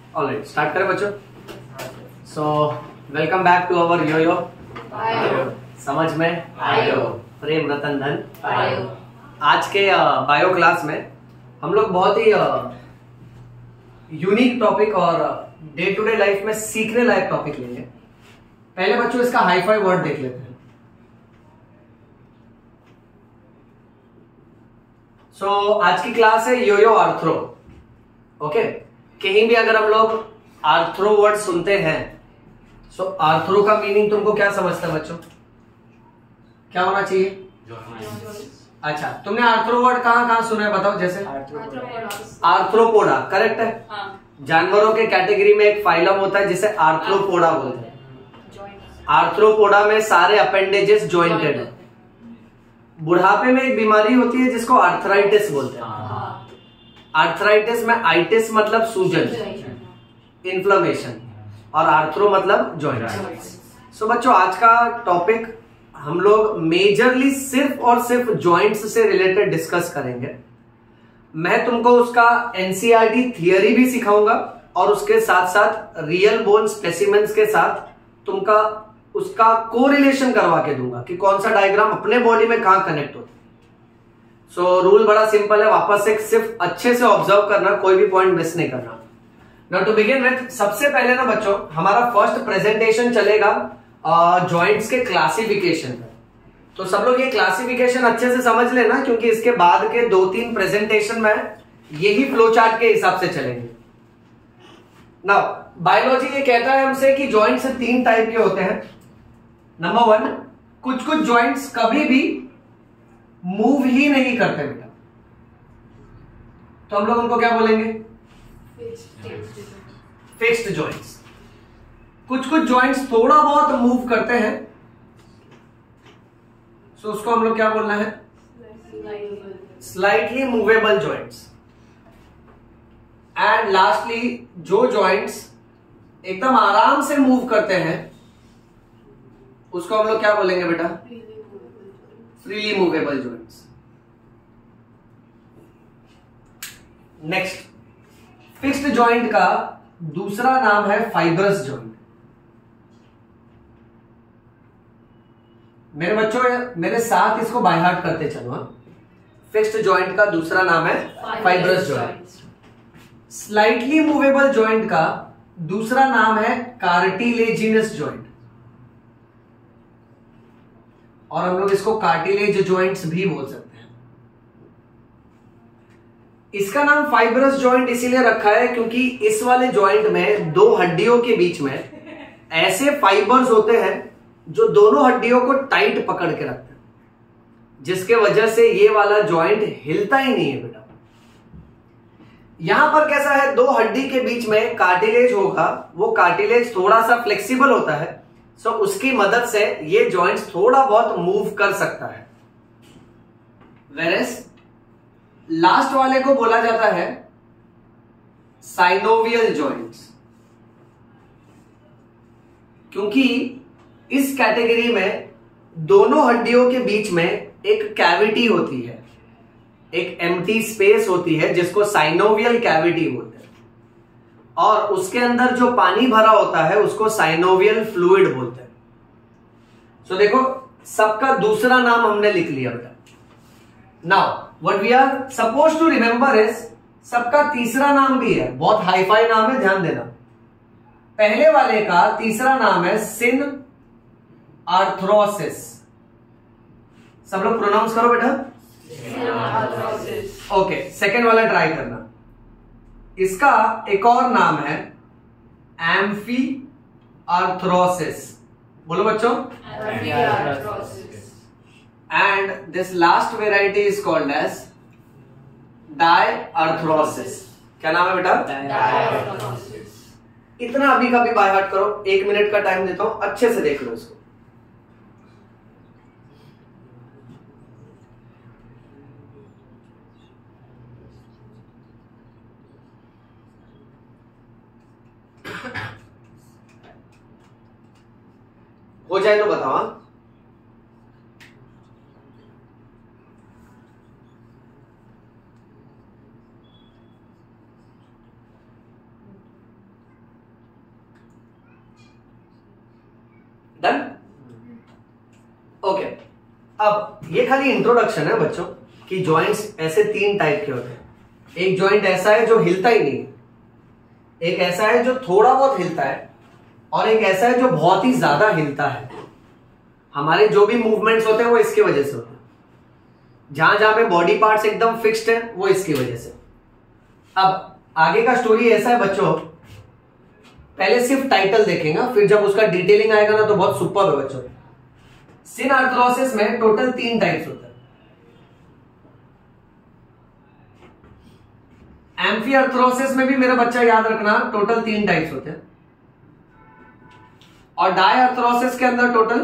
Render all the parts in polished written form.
Alright, start करें बच्चों। So welcome back to our यो समझ में आयो प्रेम रतन धन आयो। आज के बायो क्लास में हम लोग बहुत ही यूनिक टॉपिक और डे टू डे लाइफ में सीखने लायक टॉपिक लेंगे। पहले बच्चों इसका हाईफाई वर्ड देख लेते हैं। आज की क्लास है योयो आर्थ्रो। ओके, कहीं भी अगर हम लोग आर्थ्रो वर्ड सुनते हैं सो आर्थ्रो का मीनिंग तुमको क्या समझता है बच्चों? क्या होना चाहिए? अच्छा, तुमने आर्थ्रो वर्ड कहां कहां सुना है बताओ? जैसे आर्थ्रोपोडा, करेक्ट है। जानवरों के कैटेगरी में एक फाइलम होता है जिसे आर्थ्रोपोडा बोलते हैं। आर्थ्रोपोडा में सारे अपेंडेजेस ज्वाइंटेड है। बुढ़ापे में एक बीमारी होती है जिसको आर्थराइटिस बोलते हैं। आर्थराइटिस में आइटिस मतलब सूजन, इन्फ्लेमेशन, और आर्थ्रो मतलब जॉइंट। सो बच्चों, आज का टॉपिक हम लोग मेजरली सिर्फ और सिर्फ जॉइंट्स से रिलेटेड डिस्कस करेंगे। मैं तुमको उसका एनसीईआरटी थियरी भी सिखाऊंगा और उसके साथ साथ रियल बोन स्पेसिमेंस के साथ तुमका उसका कोरिलेशन करवा के दूंगा कि कौन सा डायग्राम अपने बॉडी में कहां कनेक्ट होता है। सो रूल बड़ा सिंपल है, वापस से सिर्फ अच्छे से ऑब्जर्व करना, कोई भी पॉइंट मिस नहीं करना। नाउ टू बिगिन विथ, सबसे पहले ना बच्चों हमारा फर्स्ट प्रेजेंटेशन चलेगा जॉइंट्स के क्लासिफिकेशन में। तो सब लोग ये क्लासिफिकेशन अच्छे से समझ लेना, क्योंकि इसके बाद के 2-3 प्रेजेंटेशन में यही फ्लो चार्ट के हिसाब से चलेंगे। नाउ बायोलॉजी ये कहता है हमसे कि जॉइंट्स 3 टाइप के होते हैं। नंबर 1, कुछ कुछ जॉइंट्स कभी भी मूव ही नहीं करते बेटा, तो हम लोग उनको क्या बोलेंगे? Fixed joints. कुछ कुछ जॉइंट्स थोड़ा बहुत मूव करते हैं, सो उसको हम लोग क्या बोलना है? Slightly movable joints. And lastly, जो जॉइंट्स एकदम आराम से मूव करते हैं उसको हम लोग क्या बोलेंगे बेटा? Freely movable joints. Next, fixed joint का दूसरा नाम है फाइब्रस जॉइंट। मेरे बच्चों मेरे साथ इसको बाय हार्ट करते चलो। फिक्स्ड जॉइंट का दूसरा नाम है fibrous joint. Slightly movable joint का दूसरा नाम है कार्टिलेजिनस जॉइंट, और हम लोग इसको कार्टिलेज जॉइंट्स भी बोल सकते हैं। इसका नाम फाइब्रस जॉइंट इसीलिए रखा है क्योंकि इस वाले जॉइंट में 2 हड्डियों के बीच में ऐसे फाइबर्स होते हैं जो दोनों हड्डियों को टाइट पकड़ के रखते हैं, जिसके वजह से ये वाला जॉइंट हिलता ही नहीं है बेटा। यहां पर कैसा है, 2 हड्डी के बीच में कार्टिलेज होगा, वो कार्टिलेज थोड़ा सा फ्लेक्सिबल होता है, सो उसकी मदद से ये जॉइंट्स थोड़ा बहुत मूव कर सकता है। वेरेस लास्ट वाले को बोला जाता है साइनोवियल जॉइंट्स, क्योंकि इस कैटेगरी में दोनों हड्डियों के बीच में एक कैविटी होती है, एक एम्प्टी स्पेस होती है जिसको साइनोवियल कैविटी बोलते हैं, और उसके अंदर जो पानी भरा होता है उसको साइनोवियल फ्लूइड बोलते हैं। सो देखो, सबका दूसरा नाम हमने लिख लिया बेटा। Now what we are suppose to remember is, सबका तीसरा नाम भी है, बहुत हाईफाई नाम है, ध्यान देना। पहले वाले का तीसरा नाम है सिन आर्थ्रोसिस। सब लोग प्रोनाउंस करो बेटा। ओके, सेकेंड वाला ट्राई करना। इसका एक और नाम है एम्फी आर्थ्रोसिस। बोलो बच्चों। And this last variety is called as diarthrosis. क्या नाम है बेटा? इतना अभी का भी बाय हार्ट करो, 1 मिनट का टाइम देता हूं, अच्छे से देख लो इसको। हो जाए तो बताओ। अब ये खाली इंट्रोडक्शन है बच्चों कि जॉइंट्स ऐसे 3 टाइप के होते हैं। एक जॉइंट ऐसा है जो हिलता ही नहीं, एक ऐसा है जो थोड़ा बहुत हिलता है, और एक ऐसा है जो बहुत ही ज्यादा हिलता है। हमारे जो भी मूवमेंट्स होते हैं वो इसकी वजह से होते हैं। जहां जहां पे बॉडी पार्ट्स एकदम फिक्स्ड है वो इसकी वजह से। अब आगे का स्टोरी ऐसा है बच्चों, पहले सिर्फ टाइटल देखेंगे, फिर जब उसका डिटेलिंग आएगा ना तो बहुत सुपर है बच्चों। सिन आर्थरोसिस में टोटल 3 टाइप्स होते हैं। एम्फी आर्थरोसिस में भी मेरा बच्चा याद रखना टोटल 3 टाइप्स होते हैं, और डाई आर्थरोसिस के अंदर टोटल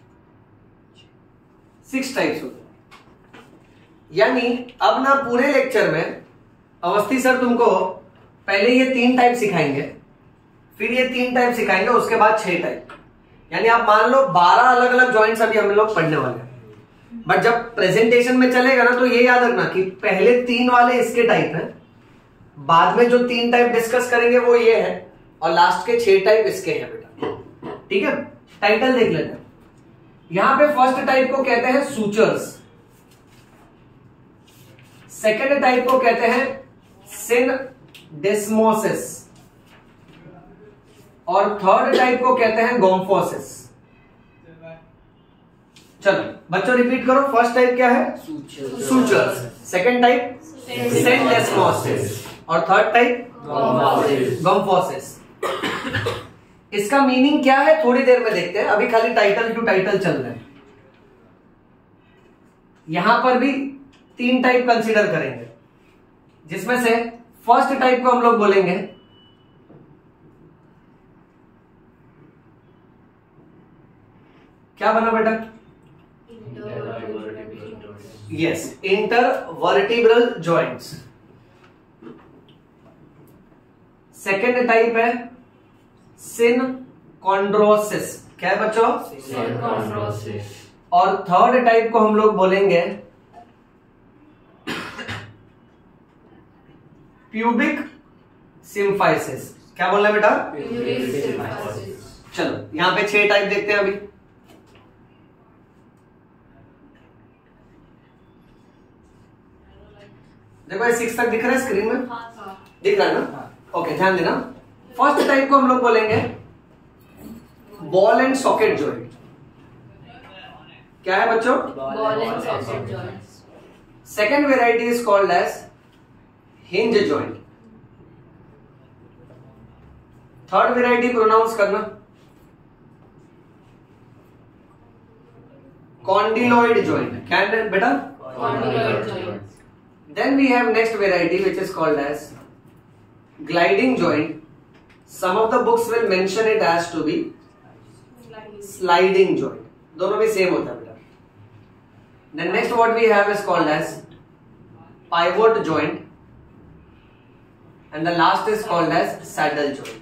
6 टाइप्स होते हैं। यानी अब ना पूरे लेक्चर में अवस्थी सर तुमको पहले ये 3 टाइप सिखाएंगे, फिर ये 3 टाइप सिखाएंगे, उसके बाद 6 टाइप। यानी आप मान लो 12 अलग अलग जॉइंट्स अभी हम लोग पढ़ने वाले हैं। बट जब प्रेजेंटेशन में चलेगा ना तो ये याद रखना कि पहले 3 वाले इसके टाइप हैं, बाद में जो 3 टाइप डिस्कस करेंगे वो ये है, और लास्ट के 6 टाइप इसके हैं बेटा। ठीक है, टाइटल देख लेते हैं। यहां पे फर्स्ट टाइप को कहते हैं सूचर्स, सेकेंड टाइप को कहते हैं सिनडेस्मोसिस, और थर्ड टाइप को कहते हैं गोम्फोसिस। चलो बच्चों रिपीट करो, फर्स्ट टाइप क्या है? सूचर्स, सेकेंड टाइप सिनडेस्मोसिस, और थर्ड टाइप गोम्फोसिस। इसका मीनिंग क्या है थोड़ी देर में देखते हैं, अभी खाली टाइटल टू टाइटल चल रहे हैं। यहां पर भी 3 टाइप कंसीडर करेंगे, जिसमें से फर्स्ट टाइप को हम लोग बोलेंगे क्या बना बेटा? Yes, intervertebral joints. Second type है सिनकॉन्ड्रोसिस। क्या है बच्चों? सिनकॉन्ड्रोसिस। और थर्ड टाइप को हम लोग बोलेंगे प्यूबिक सिम्फाइसिस। क्या बोलना है बेटा? Pubic symphysis. चलो यहां पे 6 टाइप देखते हैं अभी। देखो ये 6 तक दिख रहा है स्क्रीन में? दिख रहा है ना? ओके, ध्यान देना। फर्स्ट टाइप को हम लोग बोलेंगे बॉल एंड सॉकेट जॉइंट। क्या है बच्चों? Ball and socket joint. Second variety is called as hinge joint. Third variety pronounce करना कॉन्डिलॉइड जॉइंट। क्या है बेटा? Condyloid joint. Then we have next variety which is called as gliding joint. Some of the books will mention it as to be sliding joint. दोनों भी same होता है बेटा। Then next what we have is called as pivot joint, and the last is called as saddle joint.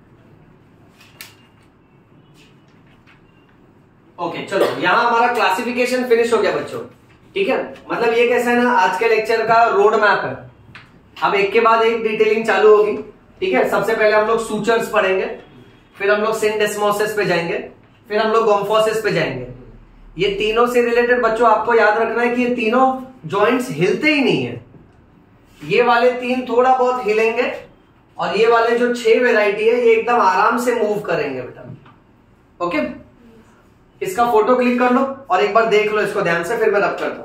Okay, चलो यहाँ हमारा classification finish हो गया बच्चों। ठीक है, मतलब ये कैसा है ना, आज के लेक्चर का रोड मैप है। अब एक के बाद एक डिटेलिंग चालू होगी। ठीक है, सबसे पहले हम लोग सूचर्स पढ़ेंगे, फिर हम लोग सिनडेस्मोसिस पे जाएंगे, फिर हम लोग गोम्फोसिस पे जाएंगे। ये तीनों से रिलेटेड बच्चों आपको याद रखना है कि ये तीनों जॉइंट्स हिलते ही नहीं है। ये वाले 3 थोड़ा बहुत हिलेंगे, और ये वाले जो 6 वेराइटी है ये एकदम आराम से मूव करेंगे बेटा। ओके, इसका फोटो क्लिक कर लो और एक बार देख लो इसको ध्यान से, फिर मैं रब करता हूं।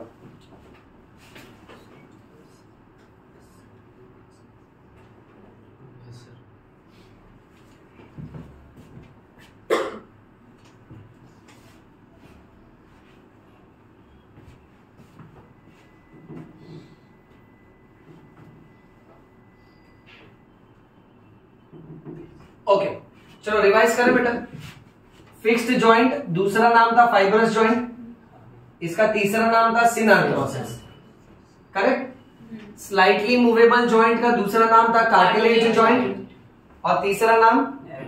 ओके, चलो रिवाइज करें बेटा। फिक्स्ड जॉइंट, दूसरा नाम था फाइब्रस जॉइंट, इसका तीसरा नाम था synarthrosis. Correct. Slightly movable joint का दूसरा नाम था कार्टिलेज जॉइंट, और तीसरा नाम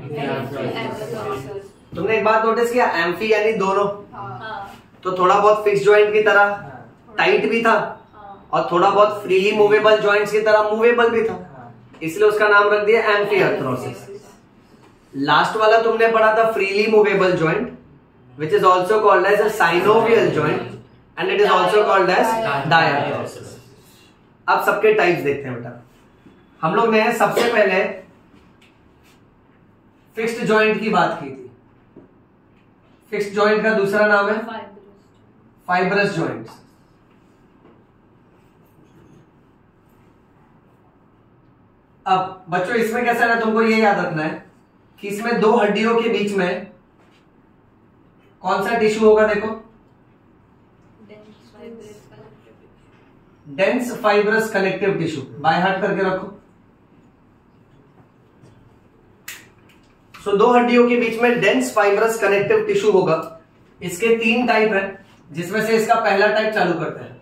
तुमने एक बात नोटिस किया, एम्फी यानी दोनों। तो थोड़ा बहुत फिक्स जॉइंट की तरह टाइट भी था, और थोड़ा बहुत फ्रीली मूवेबल जॉइंट्स की तरह मूवेबल भी था, इसलिए उसका नाम रख दिया एम्फी आर्थरोसिस। लास्ट वाला तुमने पढ़ा था freely movable joint, which is also called as a synovial joint, and it is also called as diarthrosis. अब सबके टाइप्स देखते हैं बेटा। हम लोग ने सबसे पहले फिक्स्ड जॉइंट की बात की थी। फिक्स्ड जॉइंट का दूसरा नाम है फाइब्रस जॉइंट। अब बच्चों इसमें कैसा है ना, तुमको ये याद रखना है कि इसमें दो हड्डियों के बीच में कौन सा टिश्यू होगा, देखो dense fibrous connective tissue, by heart करके रखो। सो दो हड्डियों के बीच में डेंस फाइब्रस कनेक्टिव टिश्यू होगा। इसके 3 टाइप है, जिसमें से इसका पहला टाइप चालू करते हैं।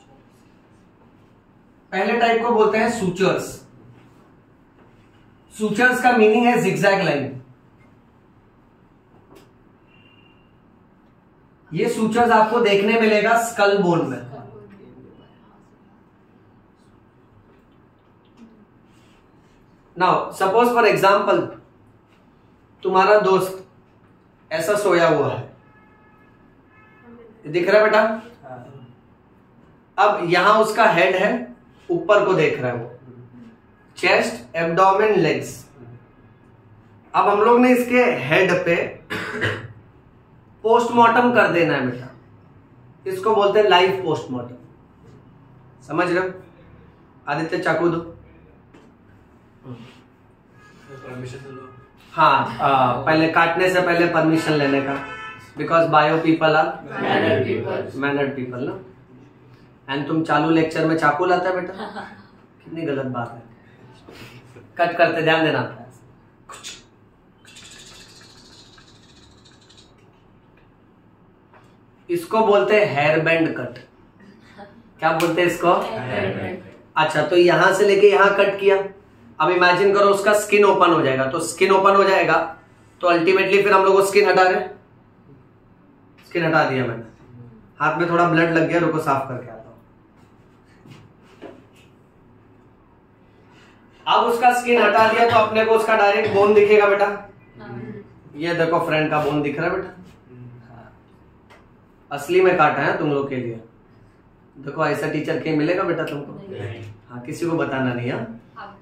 पहले टाइप को बोलते हैं सूचर्स। सूचर्स का मीनिंग है जिगजैग लाइन। ये सूचर्स आपको देखने मिलेगा स्कल बोन में। नाउ सपोज फॉर एग्जाम्पल तुम्हारा दोस्त ऐसा सोया हुआ है, दिख रहा है बेटा? अब यहां उसका हेड है, ऊपर को देख रहा है वो, चेस्ट, एब्डोमेन, लेग्स। अब हम लोग ने इसके हेड पे पोस्टमार्टम कर देना है बेटा। इसको बोलते हैं लाइव पोस्टमार्टम। समझ रहे हो? आदित्य चाकू दो। हाँ, पहले काटने से पहले परमिशन लेने का, because bio people are mannered people ना। एंड तुम चालू लेक्चर में चाकू लाता है बेटा, कितनी गलत बात है। कट करते ध्यान देना। इसको बोलते हैं हेयर बैंड कट। क्या बोलते हैं इसको? अच्छा, तो यहां से लेके यहां कट किया। अब इमेजिन करो उसका स्किन ओपन हो जाएगा, तो स्किन ओपन हो जाएगा तो अल्टीमेटली फिर हम लोग स्किन हटा रहे। स्किन हटा दिया मैंने, हाथ में थोड़ा ब्लड लग गया, रुको साफ करके आता हूं। अब उसका स्किन हटा दिया तो अपने को उसका डायरेक्ट बोन दिखेगा बेटा। ये देखो फ्रेंड का बोन दिख रहा है बेटा, असली में काटा है तुम लोग के लिए। देखो ऐसा टीचर कहीं मिलेगा बेटा तुमको? हाँ, किसी को बताना नहीं है।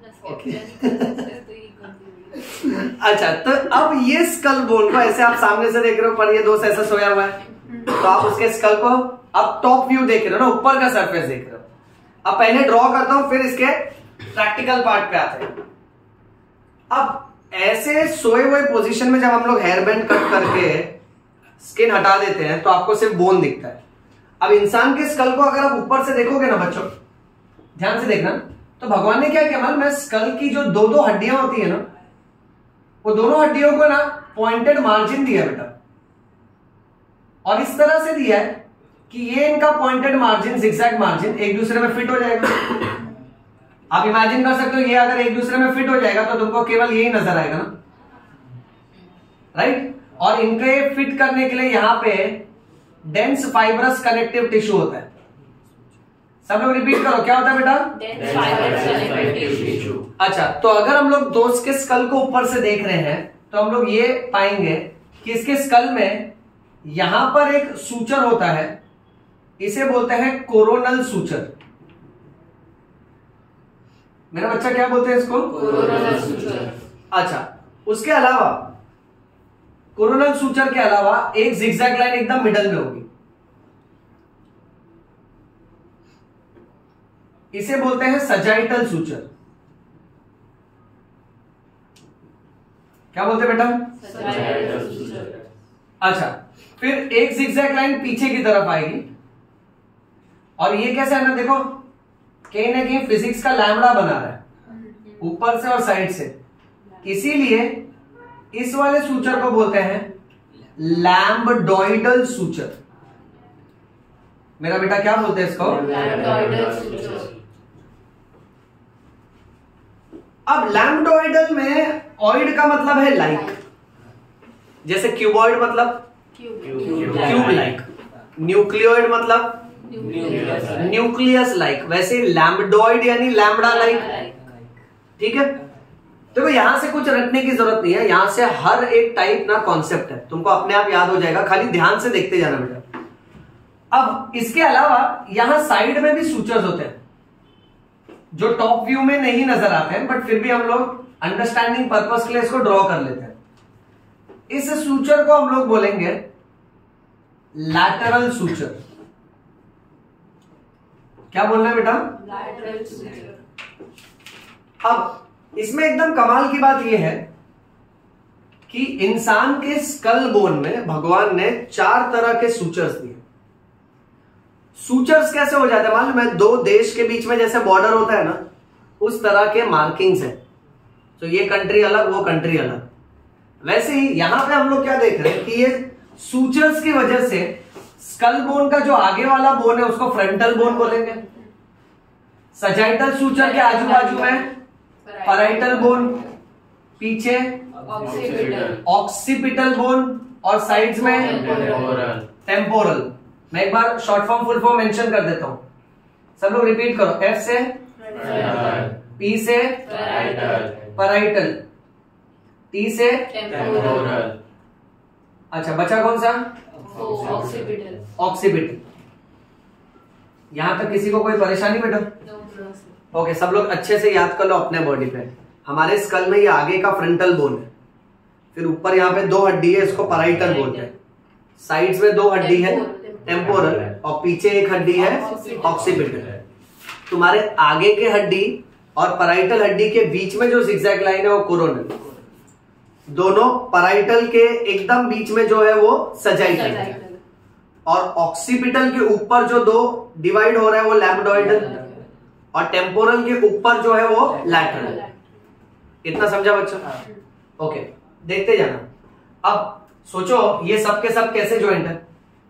अच्छा, तो अब ये स्कल बोन को ऐसे आप सामने से देख रहे हो, पर ये दोस्त ऐसा सोया हुआ है, तो आप उसके स्कल को अब टॉप व्यू देख रहे हो ना, ऊपर का सरफेस देख रहे हो। अब पहले ड्रॉ करता हूं, फिर इसके प्रैक्टिकल पार्ट पे आते हैं। अब ऐसे सोए हुए पोजीशन में जब हम लोग हेयर बैंड कट करके स्किन हटा देते हैं तो आपको सिर्फ बोन दिखता है। अब इंसान के स्कल को अगर आप ऊपर से देखोगे ना बच्चों, ध्यान से देखना, तो भगवान ने क्या किया मालूम है? स्कल की जो दो हड्डियां होती है ना, वो दोनों हड्डियों को ना पॉइंटेड मार्जिन दिया बेटा, और इस तरह से दिया है कि ये इनका पॉइंटेड मार्जिन, जिगजैग मार्जिन एक दूसरे में फिट हो जाएगा। आप इमेजिन कर सकते हो, ये अगर एक दूसरे में फिट हो जाएगा तो तुमको केवल यही नजर आएगा ना, राइट? और इनके फिट करने के लिए यहां पे डेंस फाइब्रस कनेक्टिव टिश्यू होता है। सब लोग रिपीट करो, क्या होता है बेटा? Dense fibrous connective tissue. अच्छा, तो अगर हम लोग दोस्त के स्कल को ऊपर से देख रहे हैं तो हम लोग ये पाएंगे कि इसके स्कल में यहां पर एक सूचर होता है, इसे बोलते हैं कोरोनल सूचर। मेरा बच्चा क्या बोलते हैं इसको? Coronal suture. अच्छा, उसके अलावा कोरोनल सूचर के अलावा एक जिगजैग लाइन एकदम मिडल में होगी, इसे बोलते हैं सजाइटल सूचर। क्या बोलते हैं बेटा? Sagittal suture. अच्छा, फिर एक जिगजैग लाइन पीछे की तरफ आएगी, और ये कैसा है ना, देखो कहीं ना कहीं फिजिक्स का लैम्बडा बना रहा है ऊपर से और साइड से, इसीलिए इस वाले सूचर को बोलते हैं लैम्बडॉइडल सूचर। मेरा बेटा क्या बोलते हैं इसको? Lambdoidal suture. अब लैम्बडॉइडल में ऑइड का मतलब है लाइक, जैसे क्यूबॉइड मतलब क्यूब लाइक, न्यूक्लियोइड मतलब न्यूक्लियस लाइक, वैसे लैम्बडॉइड यानी लैम्बडा लाइक। ठीक है, देखो यहां से कुछ रटने की जरूरत नहीं है, यहां से हर एक टाइप ना कॉन्सेप्ट है, तुमको अपने आप याद हो जाएगा, खाली ध्यान से देखते जाना बेटा। अब इसके अलावा यहां साइड में भी सूचर्स होते हैं जो टॉप व्यू में नहीं नजर आते हैं, बट फिर भी हम लोग अंडरस्टैंडिंग पर्पस के लिए इसको ड्रॉ कर लेते हैं। इस सूचर को हम लोग बोलेंगे लैटरल सूचर। क्या बोलना है बेटा? Lateral suture. अब इसमें एकदम कमाल की बात यह है कि इंसान के स्कल बोन में भगवान ने 4 तरह के सूचर्स दिए। सूचर्स कैसे हो जाते हैं मालूम है? 2 देश के बीच में जैसे बॉर्डर होता है ना, उस तरह के मार्किंग्स है। तो ये कंट्री अलग, वो कंट्री अलग। वैसे ही यहां पे हम लोग क्या देख रहे हैं कि ये सूचर्स की वजह से स्कल बोन का जो आगे वाला बोन है उसको फ्रंटल बोन बोलेंगे। सजाइटल सूचर के आजू बाजू में पैराइटल बोन, पीछे ऑक्सीपिटल बोन और साइड्स में टेम्पोरल। मैं एक बार short form full form mention कर देता हूं, सब लोग रिपीट करो। एफ से पी से पैराइटल, टी से टेम्पोरल। अच्छा बचा कौन सा? ऑक्सीपिटल। ऑक्सीपिटल। यहां तक किसी को कोई परेशानी बेटा? ओके, सब लोग अच्छे से याद कर लो अपने बॉडी पे। हमारे स्कल में ये आगे का फ्रंटल बोन है, फिर ऊपर यहाँ पे 2 हड्डी है, इसको पैराइटल बोलते हैं। साइड्स में 2 हड्डी है टेम्पोरल, और पीछे एक हड्डी है ऑक्सीपिटल। तुम्हारे आगे के हड्डी और पैराइटल हड्डी के बीच में जो जिगजैग लाइन है वो कोरोनल। दोनों पैराइटल के एकदम बीच में जो है वो सजाइटल, और ऑक्सीपिटल के ऊपर जो 2 डिवाइड हो रहा है वो लैम्बडॉइडल, और टेम्पोरल के ऊपर जो है वो लैटरल। इतना समझा बच्चों? ओके, देखते जाना। अब सोचो ये सब के सब कैसे ज्वाइंट है?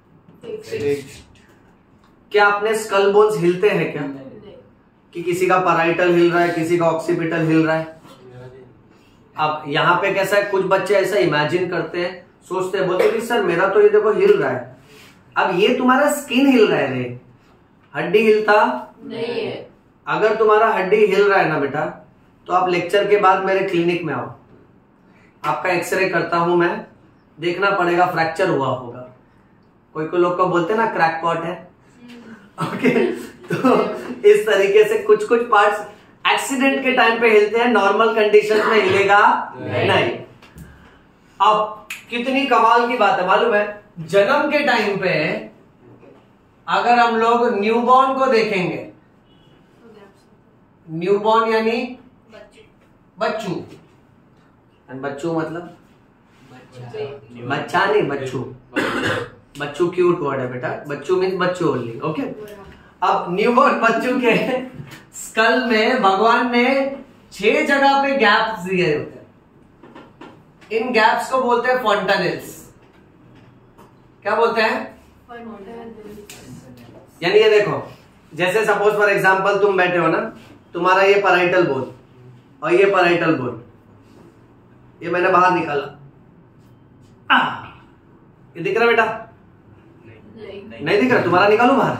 क्या अपने स्कल बोन्स हिलते हैं क्या? कि किसी का पैराइटल हिल रहा है, किसी का ऑक्सीपिटल हिल रहा है। अब यहाँ पे कैसा है, कुछ बच्चे ऐसा इमेजिन करते हैं, सोचते हैं, बोलते कि सर मेरा तो ये देखो हिल रहा है। अब ये तुम्हारा स्किन हिल रहा है रे, हड्डी हिलता नहीं है। अगर तुम्हारा हड्डी हिल रहा है ना बेटा, तो आप लेक्चर के बाद मेरे क्लिनिक में आओ, आपका एक्सरे करता हूं मैं, देखना पड़ेगा फ्रैक्चर हुआ होगा। कोई लोग को बोलते हैं ना क्रैक पॉट है। ओके, तो इस तरीके से कुछ कुछ पार्ट्स एक्सीडेंट के टाइम पे हिलते हैं, नॉर्मल कंडीशन में हिलेगा नहीं। अब कितनी कमाल की बात है मालूम है? जन्म के टाइम पे अगर हम लोग न्यूबॉर्न को देखेंगे, न्यूबॉर्न यानी बच्चू, बच्चू मतलब बच्चा नहीं, बच्चू। बच्चू क्यूट वर्ड है बेटा, बच्चू मीन्स बच्चू ओनली। ओके, अब न्यूबॉर्न बच्चू के स्कल में भगवान ने 6 जगह पे गैप्स दिए होते हैं। इन गैप्स को बोलते हैं फॉन्टानेल्स। क्या बोलते हैं? यानी ये देखो, जैसे सपोज फॉर एग्जांपल तुम बैठे हो ना, तुम्हारा ये पैराइटल बोन और ये पैराइटल बोन, ये मैंने बाहर निकाला, ये दिख रहा बेटा? नहीं दिख रहा? तुम्हारा निकालू बाहर।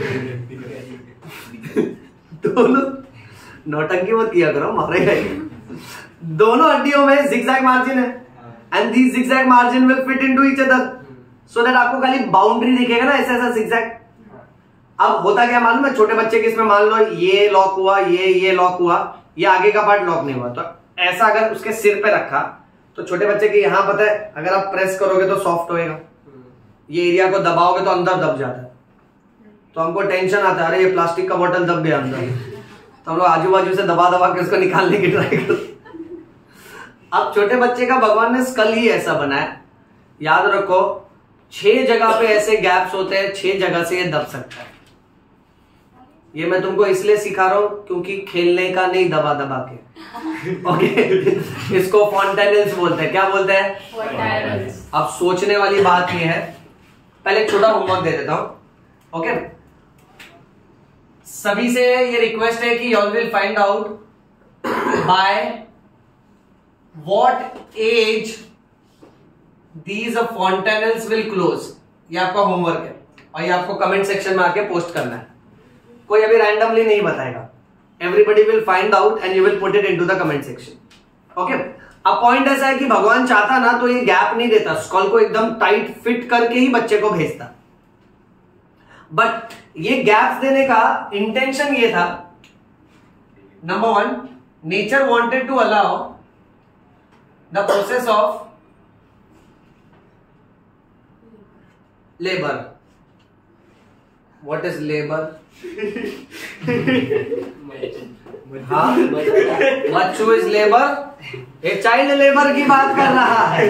दोनों नौटंकी मत किया करो, मारेगा। दोनों हड्डियों में जिगजैग मार्जिन है, and these zigzag margin will fit into each other, so that आपको खाली बाउंड्री दिखेगा ना, ऐसा ऐसा जिगजैग। अब होता क्या मालूम है? छोटे बच्चे के इसमें मान लो ये लॉक हुआ, ये लॉक हुआ, ये आगे का पार्ट लॉक नहीं हुआ, तो ऐसा अगर उसके सिर पे रखा तो छोटे बच्चे के यहां पता है, अगर आप प्रेस करोगे तो सॉफ्ट होएगा, ये एरिया को दबाओगे तो अंदर दब जाता है। तो हमको टेंशन आता है, अरे ये प्लास्टिक का बोतल दब गया अंदर, तो हम लोग आजू बाजू से दबा दबा के उसको निकालने की ट्राई करते। अब छोटे बच्चे का भगवान ने स्कल ही ऐसा बनाया, याद रखो 6 जगह पे ऐसे गैप्स होते हैं, 6 जगह से ये दब सकता है। ये मैं तुमको इसलिए सिखा रहा हूं क्योंकि खेलने का नहीं, दबा दबा के। ओके, इसको फॉन्टानेल्स बोलते हैं। क्या बोलते हैं? अब सोचने वाली बात ये है, पहले छोटा होमवर्क दे देता हूं। ओके, सभी से ये रिक्वेस्ट है कि you will find out by what age these fontanelles will close. ये आपका होमवर्क है और ये आपको कमेंट सेक्शन में आके पोस्ट करना है। कोई अभी रैंडमली नहीं बताएगा, everybody will find out and you will put it into the comment section. Okay, अब पॉइंट ऐसा है कि भगवान चाहता ना तो ये गैप नहीं देता, स्कल को एकदम टाइट फिट करके ही बच्चे को भेजता। बट ये गैप्स देने का इंटेंशन ये था, number 1, nature wanted to allow the process of labour. What is labour? हाँ, बच्चू इज लेबर. ये चाइल्ड लेबर की बात कर रहा है.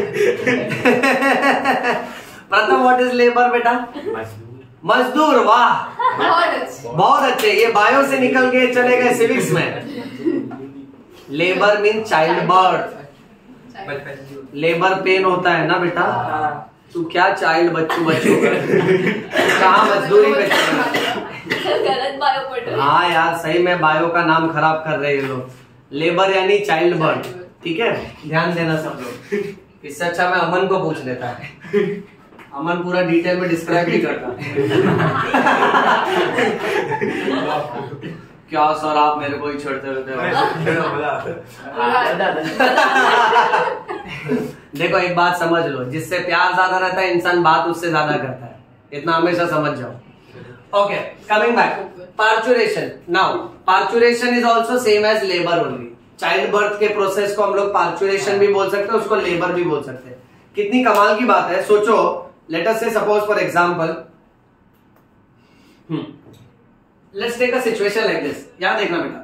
प्रथम, व्हाट इज लेबर बेटा? मजदूर. वाह, बहुत अच्छे. ये बायो से निकल के चले गए सिविक्स में. Labour mean child birth. Labour pain होता है ना बेटा. तू क्या चाइल्ड बच्चू कहाँ मजदूरी में गलत बायो पढ़ रहे. हाँ यार, सही में बायो का नाम खराब कर रहे हैं लोग. लेबर यानी चाइल्ड बर्थ. ठीक है, ध्यान देना सब लोग. इससे अच्छा मैं अमन को पूछ लेता है. अमन पूरा डिटेल में डिस्क्राइब भी करता क्या सर आप मेरे को ही छोड़ते रहते हो. देखो एक बात समझ लो, जिससे प्यार ज्यादा रहता है इंसान बात उससे ज्यादा करता है. इतना हमेशा समझ जाओ. Okay, coming back. Parturition. Now parturition is also same as labour only. Child birth के प्रोसेस को हम लोग पार्चुरेशन भी बोल सकते हैं, उसको लेबर भी बोल सकते हैं. कितनी कमाल की बात है. सोचो, let us say suppose for example, let's take a situation like this. यहां देखना बेटा,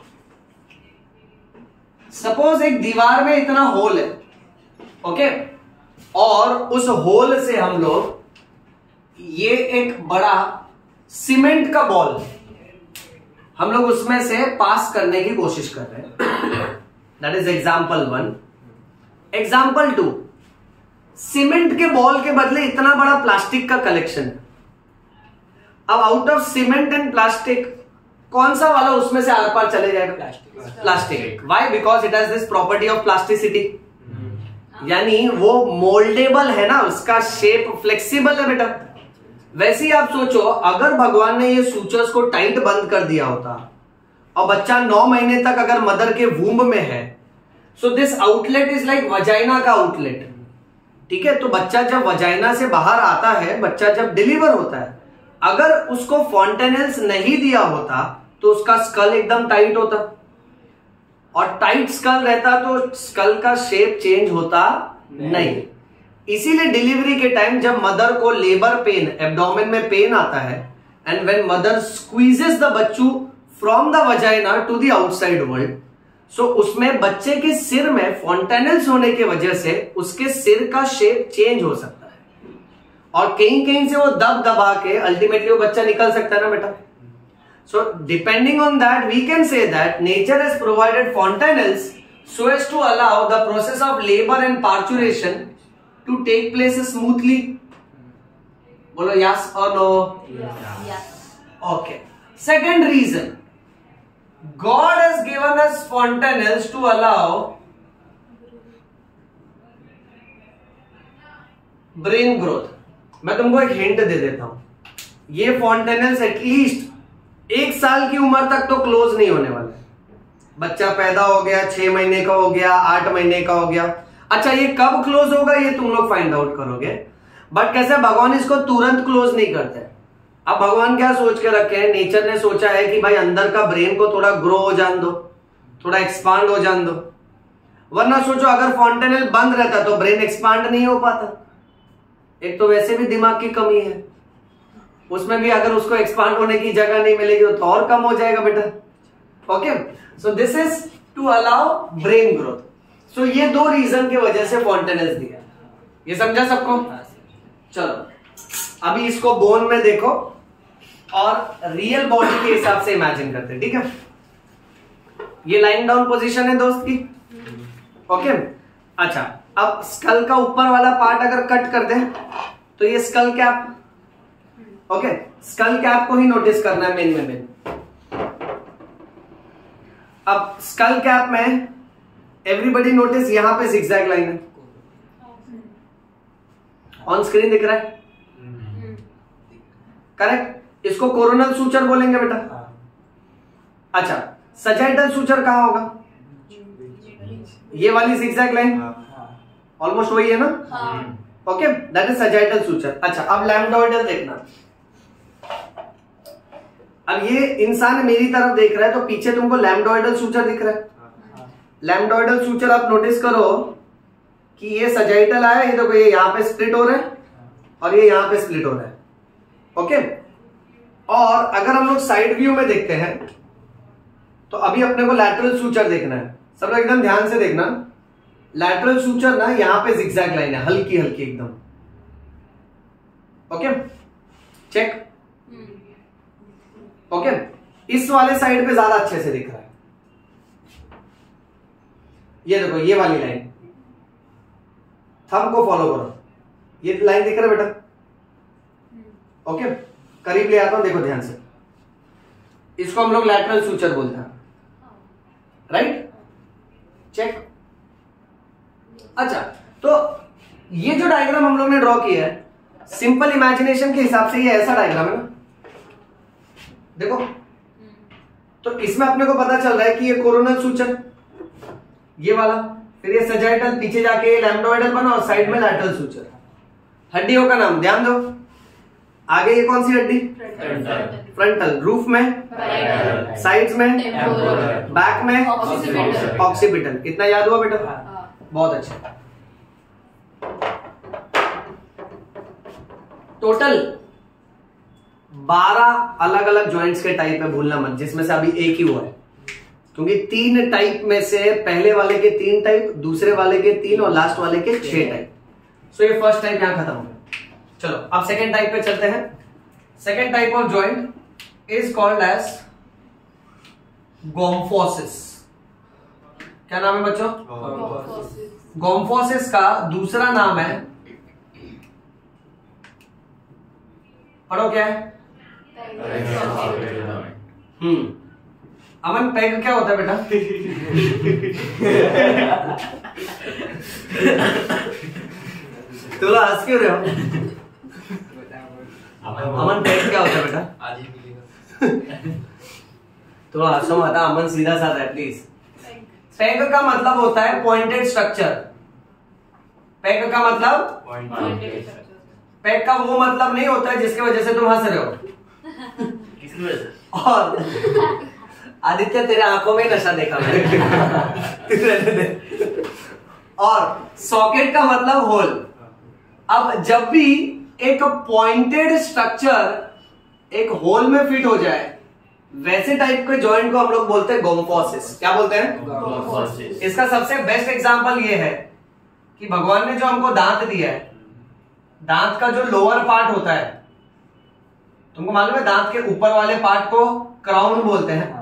सपोज एक दीवार में इतना होल है. ओके, और उस होल से हम लोग ये एक बड़ा सीमेंट का बॉल हम लोग उसमें से पास करने की कोशिश कर रहे हैं. That is example 1. Example 2, cement के बॉल के बदले इतना बड़ा प्लास्टिक का कलेक्शन. अब out of cement and plastic कौन सा वाला उसमें से आर पार चले जाएगा? Plastic. Why? Because it has this property of plasticity. यानी वो मोल्डेबल है ना, उसका शेप फ्लेक्सिबल है बेटा. वैसे ही आप सोचो, अगर भगवान ने ये सूचर्स को टाइट बंद कर दिया होता और बच्चा 9 महीने तक अगर मदर के वूम्ब में है, so this outlet is like vagina का आउटलेट. ठीक है, तो बच्चा जब वजाइना से बाहर आता है, बच्चा जब डिलीवर होता है, अगर उसको फॉन्टेनेल्स नहीं दिया होता तो उसका स्कल एकदम टाइट होता, और टाइट स्कल रहता तो स्कल का शेप चेंज होता नहीं. इसीलिए डिलीवरी के टाइम जब मदर को लेबर पेन, एब्डोमेन में पेन आता है, and when mother squeezes the बच्चू from the vagina to the outside world, so उसमें बच्चे के सिर में फॉन्टेनल्स होने की वजह से उसके सिर का शेप चेंज हो सकता है, और कहीं कहीं से वो दब दबा के अल्टीमेटली वो बच्चा निकल सकता है ना बेटा. So depending on that we can say that nature has provided fontanelles so as to allow the process of labor and parturition to take place smoothly. Bolo yes or no? Yes. Okay. Second reason, God has given us fontanelles to allow brain growth. मैं तुमको एक hint दे देता हूं. ये fontanelles at least 1 साल की उम्र तक तो क्लोज नहीं होने वाले. बच्चा पैदा हो गया, 6 महीने का हो गया, 8 महीने का हो गया. अच्छा, ये कब क्लोज होगा ये तुम लोग फाइंड आउट करोगे. बट कैसे भगवान इसको तुरंत क्लोज नहीं करते. अब भगवान क्या सोच के रखे हैं, नेचर ने सोचा है कि भाई अंदर का ब्रेन को थोड़ा ग्रो हो जान दो, थोड़ा एक्सपांड हो जान दो. वरना सोचो अगर फॉन्टेनल बंद रहता तो ब्रेन एक्सपांड नहीं हो पाता. एक तो वैसे भी दिमाग की कमी है, उसमें भी अगर उसको एक्सपांड होने की जगह नहीं मिलेगी तो और कम हो जाएगा बेटा. Okay, so this is to allow brain growth. So ये 2 रीजन की वजह से फॉन्टेनल्स दिया. ये समझा सबको? चलो अभी इसको बोन में देखो और रियल बॉडी के हिसाब से इमेजिन करते हैं. ठीक है, ये लाइन डाउन पोजीशन है दोस्त की. ओके, अच्छा अब स्कल का ऊपर वाला पार्ट अगर कट कर दे तो ये skull cap. Okay, skull cap को ही नोटिस करना है मेन में मेन. अब स्कल कैप में एवरीबडी नोटिस यहां पे zigzag लाइन है. ऑन स्क्रीन दिख रहा है? करेक्ट. इसको कोरोनल सूचर बोलेंगे बेटा. अच्छा, सजाइटल सूचर कहां होगा? ये वाली zigzag लाइन ऑलमोस्ट वही है ना. Okay, that is sagittal suture. अच्छा, अब लैम्डोइडल देखना. अब ये इंसान मेरी तरफ देख रहा है तो पीछे तुमको लैम्डोइडल सूचर दिख रहा है। लैम्डोइडल सूचर आप नोटिस करो कि ये सजाइटल आया, ये देखो ये यहां पे स्प्लिट हो रहा है और ये यहां पे स्प्लिट हो रहा है। ओके, और अगर हम लोग साइड व्यू में देखते हैं तो अभी अपने को लैटरल सूचर देखना है। सब लोग एकदम ध्यान से देखना, लैटरल सूचर ना यहां पे जिगजैग लाइन है, हल्की हल्की एकदम। Okay check. ओके, इस वाले साइड पे ज्यादा अच्छे से दिख रहा है। ये देखो ये वाली लाइन, थंब को फॉलो करो, ये लाइन दिख रहा है बेटा। ओके, करीब ले आता हूं, देखो ध्यान से। इसको हम लोग लैटरल सूचर बोलते हैं, राइट? चेक। अच्छा, तो ये जो डायग्राम हम लोग ने ड्रॉ किया है, सिंपल इमेजिनेशन के हिसाब से ये ऐसा डायग्राम है ना, देखो। तो इसमें अपने को पता चल रहा है कि ये कोरोनल सूचर, ये वाला, फिर ये सजाइटल, पीछे जाके ये लैम्डोइडल बना और साइड में लैटरल सूचर। हड्डियों का नाम ध्यान दो। आगे ये कौन सी हड्डी? फ्रंटल। रूफ में, साइड्स में, बैक में, ऑक्सीपिटल। इतना याद हुआ बेटा? बहुत अच्छा। टोटल 12 अलग अलग जॉइंट्स के टाइप है, भूलना मत, जिसमें से अभी एक ही हुआ है, क्योंकि 3 टाइप में से पहले वाले के 3 टाइप, दूसरे वाले के 3 और लास्ट वाले के 6 टाइप। सो ये फर्स्ट टाइप यहां खत्म हो गया। चलो अब सेकेंड टाइप पे चलते हैं। Second type of joint is called as gomphosis. क्या नाम है बच्चों? गोम्फोसिस का दूसरा नाम है, पढ़ो क्या है? अमन, पैग क्या होता है बेटा? तुला हंस क्यों रहे हो? अमन, पैग क्या होता है बेटा? थोड़ा हंसो मत, अमन सीधा साधा है प्लीज। पैग का मतलब होता है पॉइंटेड स्ट्रक्चर। पैग का मतलब, पैग का वो मतलब नहीं होता है जिसकी वजह से तुम हंस रहे हो। किसकी वजह से? और आदित्य, तेरे आंखों में नशा देखा मैंने। और सॉकेट का मतलब होल। अब जब भी एक पॉइंटेड स्ट्रक्चर एक होल में फिट हो जाए, वैसे टाइप के जॉइंट को हम लोग बोलते हैं गोम्फोसिस। क्या बोलते हैं? गोम्फोसिस। इसका सबसे बेस्ट एग्जांपल ये है कि भगवान ने जो हमको दांत दिया है, दांत का जो लोअर पार्ट होता है, तुमको मालूम है दांत के ऊपर वाले पार्ट को क्राउन बोलते हैं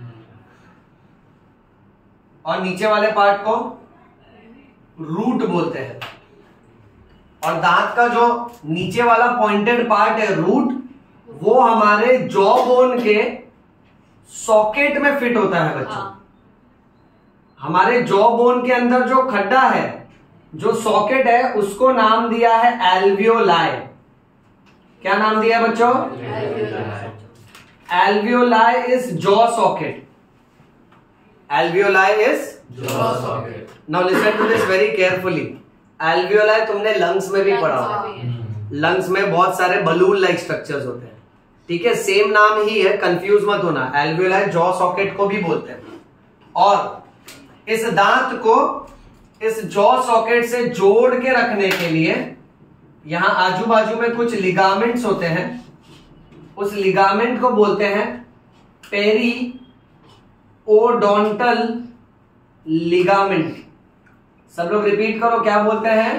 और नीचे वाले पार्ट को रूट बोलते हैं। और दांत का जो नीचे वाला पॉइंटेड पार्ट है, रूट, वो हमारे जॉ बोन के सॉकेट में फिट होता है बच्चों। हमारे जॉ बोन के अंदर जो खड्डा है, जो सॉकेट है, उसको नाम दिया है एल्वियोलाई। क्या नाम दिया है बच्चों? Alveoli is jaw socket. Alveoli is jaw socket. Now listen to this very carefully. Alveoli तुमने लंग्स में भी पढ़ा होगा। लंग्स में बहुत सारे बलून लाइक स्ट्रक्चर्स होते हैं, ठीक है? सेम नाम ही है, कंफ्यूज मत होना। Alveoli जॉ सॉकेट को भी बोलते हैं। और इस दांत को इस जॉ सॉकेट से जोड़ के रखने के लिए यहां आजू बाजू में कुछ लिगामेंट्स होते हैं। उस लिगामेंट को बोलते हैं पेरी ओडोंटल लिगामेंट। सब लोग रिपीट करो, क्या बोलते हैं?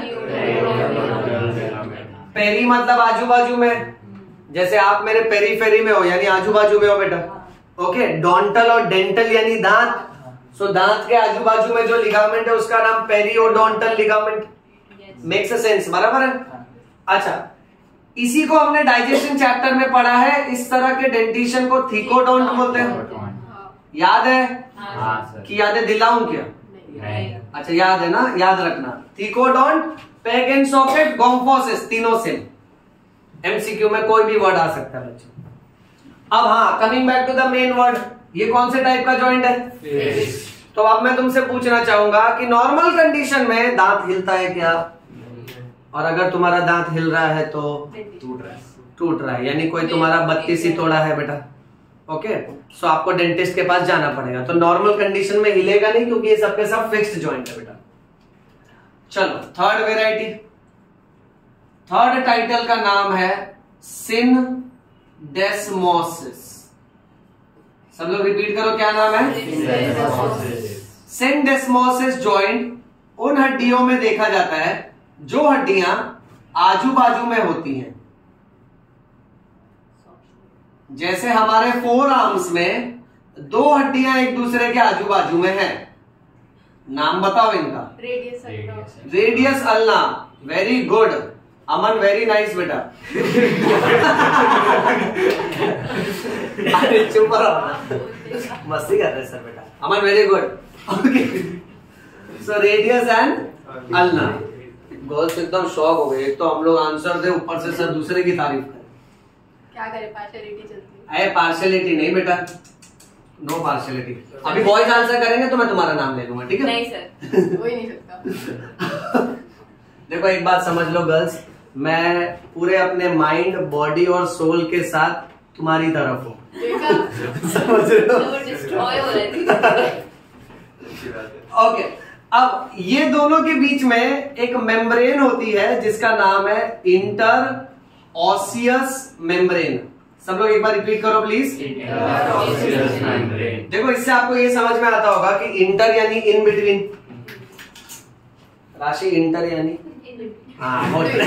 पेरी मतलब आजू बाजू में, जैसे आप मेरे पेरीफेरी में हो, यानी आजू बाजू में हो बेटा। ओके, डोंटल और डेंटल यानी दांत। सो दांत के आजू बाजू में जो लिगामेंट है उसका नाम पेरियोडोंटल लिगामेंट। Makes sense? बराबर है। अच्छा, इसी को हमने डाइजेशन चैप्टर में पढ़ा है। इस तरह के डेंटिशन को थीकोडोंट बोलते हैं। याद है? कि याद है? दिलाऊं क्या? नहीं। अच्छा, याद है ना? याद रखना। Thecodont, peg and socket, gomphosis, तीनों से एमसीक्यू में कोई भी वर्ड आ सकता है बच्चों। अब हाँ, coming back to the main word, ये कौन से टाइप का जॉइंट है? फिश। तो अब मैं तुमसे पूछना चाहूंगा कि नॉर्मल कंडीशन में दांत हिलता है क्या? और अगर तुम्हारा दांत हिल रहा है तो टूट रहा है, यानी कोई तुम्हारा 32 ही तोड़ा है बेटा। ओके, सो आपको डेंटिस्ट के पास जाना पड़ेगा। तो नॉर्मल कंडीशन में हिलेगा नहीं क्योंकि ये सबके सब फिक्स्ड जॉइंट है बेटा। चलो थर्ड वेराइटी, थर्ड टाइटल का नाम है सिनडेस्मोसिस। सब लोग रिपीट करो, क्या नाम है? सिनडेस्मोसिस जॉइंट उन हड्डियों में देखा जाता है जो हड्डियां आजू बाजू में होती हैं। जैसे हमारे फोर आर्म्स में दो हड्डियां एक दूसरे के आजू बाजू में हैं। नाम बताओ इनका। Radius ulna, very good Aman, very nice बेटा। अरे चुप रहो, मस्ती कर रहे सर बेटा। Aman very good. Okay, so radius and ulna. Girls एकदम शॉक हो गए, एक तो हम लोग आंसर दे, ऊपर से सर दूसरे की तारीफ करें। क्या करें, पार्शियलिटी चलती है। अरे पार्शियलिटी नहीं बेटा, नो पार्शियलिटी। अभी बॉयज आंसर करेंगे तो मैं तुम्हारा नाम ले लूंगा, ठीक है? नहीं सर, हो ही नहीं सकता। देखो एक बात समझ लो गर्ल्स, मैं पूरे अपने माइंड, बॉडी और सोल के साथ तुम्हारी तरफ हूँ। समझ रहे हो? डिस्ट्रॉय हो रहे थे। ओके, अब ये दोनों के बीच में एक मेम्ब्रेन होती है जिसका नाम है इंटर ऑसियस मेम्ब्रेन। सब लोग एक बार रिपीट करो प्लीज। देखो इससे आपको ये समझ में आता होगा कि इंटर यानी इन बिटवीन। राशि इंटर यानी हाँ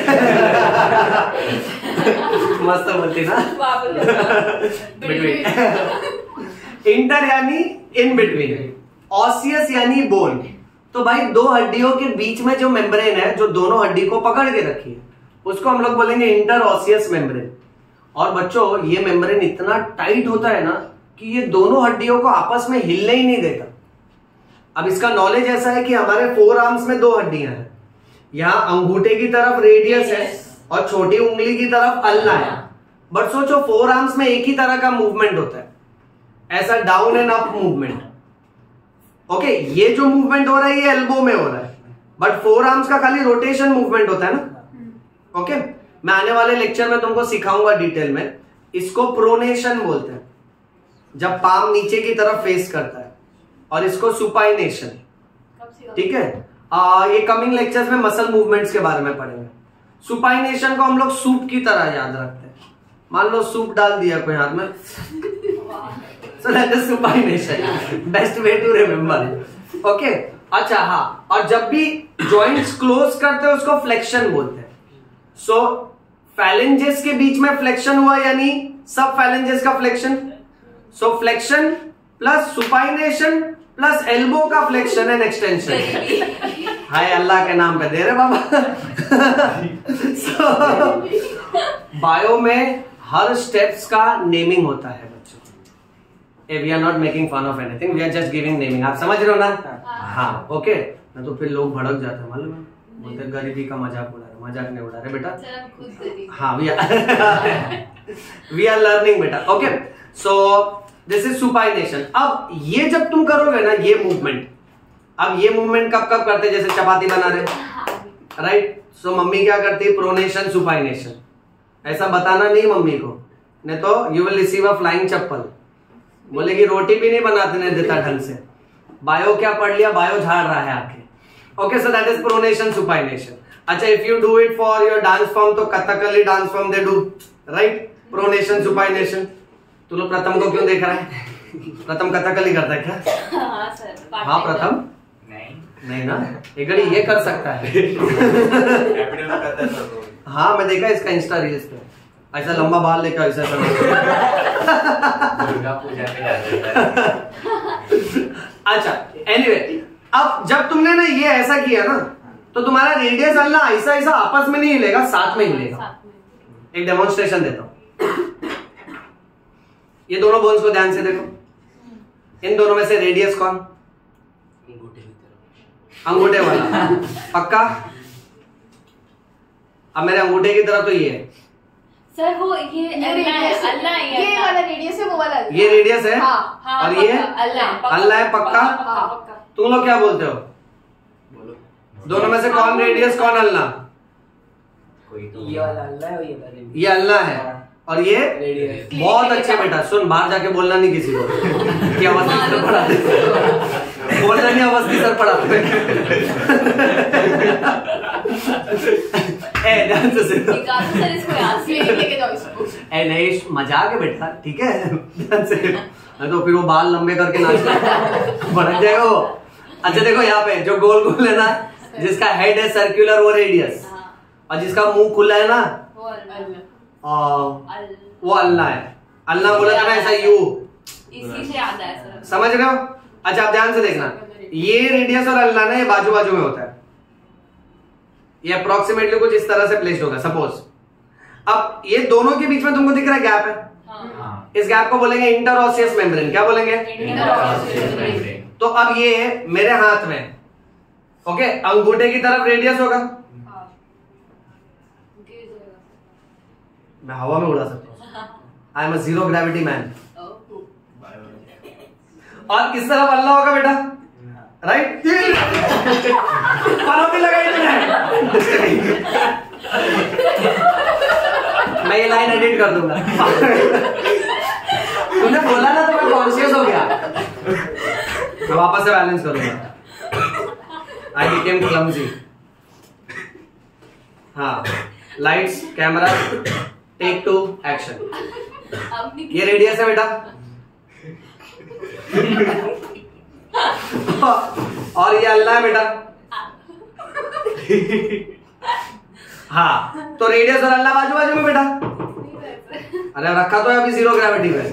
मस्त बोलती ना, बिटवीन। इंटर यानी इन बिटवीन, ऑसियस यानी बोन। तो भाई दो हड्डियों के बीच में जो मेम्ब्रेन है जो दोनों हड्डी को पकड़ के रखी है उसको हम लोग बोलेंगे इंटर ऑसियस मेम्ब्रेन। और बच्चों ये मेम्ब्रेन इतना टाइट होता है ना कि ये दोनों हड्डियों को आपस में हिलने ही नहीं देता। अब इसका नॉलेज ऐसा है कि हमारे फोर आर्म्स में दो हड्डियां हैं, यहाँ अंगूठे की तरफ रेडियस है और छोटी उंगली की तरफ अल्ना है। बट सोचो फोर आर्म्स में एक ही तरह का मूवमेंट होता है, ऐसा down and up movement. Okay, ये जो मूवमेंट हो रहा है ये एल्बो में हो रहा है, बट फोर आर्म्स का खाली रोटेशन मूवमेंट होता है ना। ओके, मैं आने वाले लेक्चर में तुमको सिखाऊंगा डिटेल में। इसको प्रोनेशन बोलते हैं, जब पाम नीचे की तरफ फेस करता है, और इसको सुपाइनेशन। ठीक है, ये कमिंग लेक्चर्स में मसल मूवमेंट्स के बारे में पढ़ेंगे। सुपाइनेशन को हम लोग सूप की तरह याद रखते हैं। मान लो सूप डाल दिया कोई हाथ में, so that is supination, best way to remember. Okay, अच्छा हाँ, और जब भी जॉइंट्स क्लोज करते हैं उसको फ्लेक्शन बोलते हैं। सो फैलेंजेस के बीच में फ्लेक्शन हुआ यानी सब फैलेंजेस का flexion. So flexion plus supination plus elbow का फ्लेक्शन एंड एक्सटेंशन। हाय अल्लाह के नाम पे दे रहे बाबा। बायो में हर स्टेप्स का नेमिंग होता है बच्चों। We are not making fun of anything, we are just giving naming. आप समझ रहे हो ना? हाँ ओके, ना तो फिर लोग भड़क जाते हैं, मालूम है, बोलते गरीबी का मजाक उड़ा रहे। मजाक नहीं उड़ा रहे बेटा, हाँ वी आर लर्निंग बेटा। Okay, so this is supination. अब ये जब तुम करोगे ना ये मूवमेंट, अब ये मूवमेंट कब कब करते, जैसे चपाती बना रहे, राइट? सो मम्मी क्या करती है? Pronation supination. ऐसा बताना नहीं मम्मी को, नहीं तो you will receive a flying chappal. बोलेगी रोटी भी नहीं बनाते देता ढंग से। बायो क्या पढ़ लिया? बायो झाड़ रहा है आके। Okay, so that is pronation supination. अच्छा, if you do it for your dance form, तो Kathakali dance form they do, right? Pronation supination. तू लोग प्रथम को क्यों देख रहा है? प्रथम कथकली करता है क्या? हाँ सर। हाँ प्रथम नहीं ना, एक घड़ी ये कर सकता है। हाँ मैं देखा इसका इंस्टा रील्स पे, ऐसा लंबा बाल लेकर ऐसा दुर्गा पूजा पे जाते। अच्छा एनीवे, अब जब तुमने ना ये ऐसा किया ना तो तुम्हारा रेडियस अल्ना ऐसा ऐसा आपस में नहीं हिलेगा, साथ में हिलेगा। एक डेमोन्स्ट्रेशन देता हूं। ये दोनों बोन्स को ध्यान से देखो, इन दोनों में से रेडियस कौन? अंगूठे वाला। पक्का? अब मेरे अंगूठे की तरफ तो ये है सर, वो ये अल्लाह है, ये वाला रेडियस है, वो वाला ये रेडियस है। हाँ, और ये अल्लाह है। पक्का? तुम लोग क्या बोलते हो? दोनों में से कौन रेडियस कौन अल्लाह? ये वाला अल्लाह है, ये अल्लाह है और ये बहुत अच्छे बेटा, सुन बाहर जाके बोलना नहीं किसी को कि अवस्थी सर पढ़ाते, बोलना नहीं अवस्थी सर पढ़ाते। ध्यान से सुनो। सर इसको यहाँ से लेके जाओ इसको। नहीं मजाक है बेटा, ठीक है, ध्यान से, नहीं तो फिर वो बाल लंबे करके नाचता भड़क जाएगा वो। अच्छा देखो यहाँ पे जो गोल गोल है ना, जिसका हेड है सर्कुलर वो रेडियस, और जिसका मुंह खुला है ना वो अल्लाह है। अल्लाह बोला था ना ऐसा यू, इसी से याद आया सर। समझ रहे हो? अच्छा आप ध्यान से देखना, ये रेडियस और अल्लाह ना ये बाजू बाजू में होता है, ये अप्रोक्सीमेटली कुछ इस तरह से प्लेस्ड होगा सपोज। अब ये दोनों के बीच में तुमको दिख रहा है गैप है, इस गैप को बोलेंगे इंटरऑसियस मेम्ब्रेन। क्या बोलेंगे? तो अब ये मेरे हाथ में, ओके, अंगूठे की तरफ रेडियस होगा, मैं हवा में उड़ा सकता हूँ, I am a zero gravity man. और किस तरफ अल्लाह होगा बेटा? राइट। पनौती लगाई तुमने। मैं ये लाइन एडिट कर दूंगा। तुमने बोला ना तो मैं कॉन्शियस हो गया, मैं वापस से बैलेंस करूंगा। I became clumsy. हाँ, लाइट्स, कैमरा, टेक 2, एक्शन। ये रेडियस है बेटा, और ये अल्लाह है बेटा। हाँ, तो रेडियस और अल्लाह बाजू बाजू में बेटा। अरे रखा तो है अभी जीरो ग्रेविटी में।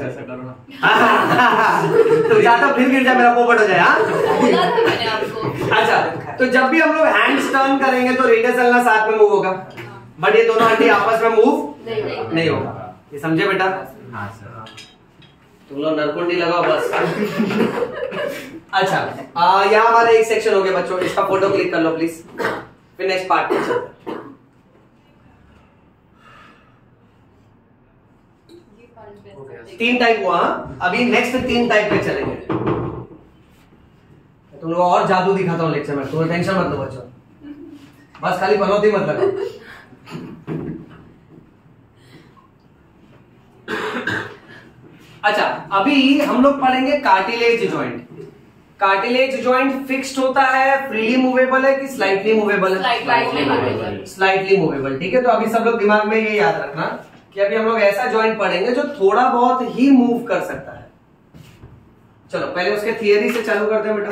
तो जाता फिर गिर जाए, मेरा पोपट हो जाए। हाँ अच्छा, तो जब भी हम लोग हैंड्स टर्न करेंगे तो रेडियस अल्लाह साथ में मूव होगा, बट ये दोनों हड्डी आपस में मूव नहीं होगा। ये समझे बेटा? हाँ सर। तुम लोग नरकुंडी लगाओ बस। अच्छा यहाँ हमारा एक सेक्शन हो गया बच्चों, इसका फोटो क्लिक कर लो प्लीज, फिर नेक्स्ट पार्ट पे चलते हैं। तीन टाइप हुआ, अभी नेक्स्ट 3 टाइप पे चलेंगे। तुम लोग और जादू दिखाता हूँ लेक्चर में, तुम्हें टेंशन मत लो बच्चों, बस खाली पनौती मत लगाओ। अच्छा अभी हम लोग पढ़ेंगे cartilage joint. Cartilage joint fixed होता है, फ्रीली मूवेबल है कि स्लाइटली मूवेबल है? Slightly movable. ठीक है, तो अभी सब लोग दिमाग में ये याद रखना कि अभी हम लोग ऐसा जॉइंट पढ़ेंगे जो थोड़ा बहुत ही मूव कर सकता है। चलो पहले उसके थियरी से चालू करते हैं बेटा।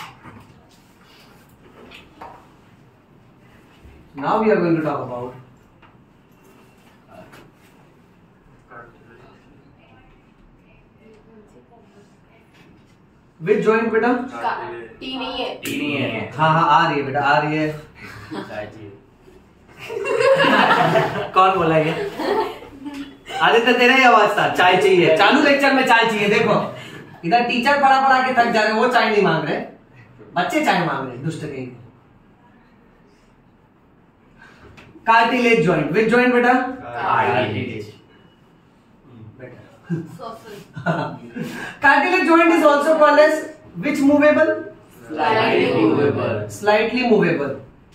Now we are going to talk about which joint बेटा? टी नहीं है। टी नहीं है। हाँ हाँ आ रही है बेटा, आ रही है। कौन बोला ये? आदित्य तेरा ही आवाज था, चाय चाहिए। चालू लेक्चर में चाय चाहिए। देखो इधर टीचर पढ़ा पढ़ा के थक जा रहे, वो चाय नहीं मांग रहे, बच्चे चाय मांग रहे, दुष्ट कहीं। कार्टिलेज जॉइंट, विच जॉइंट बेटा? Cartilage joint is also called as which movable? Slightly movable.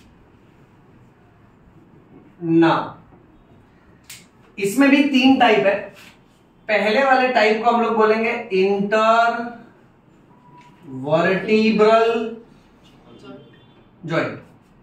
Now, इसमें भी 3 टाइप है। पहले वाले टाइप को हम लोग बोलेंगे intervertebral joint.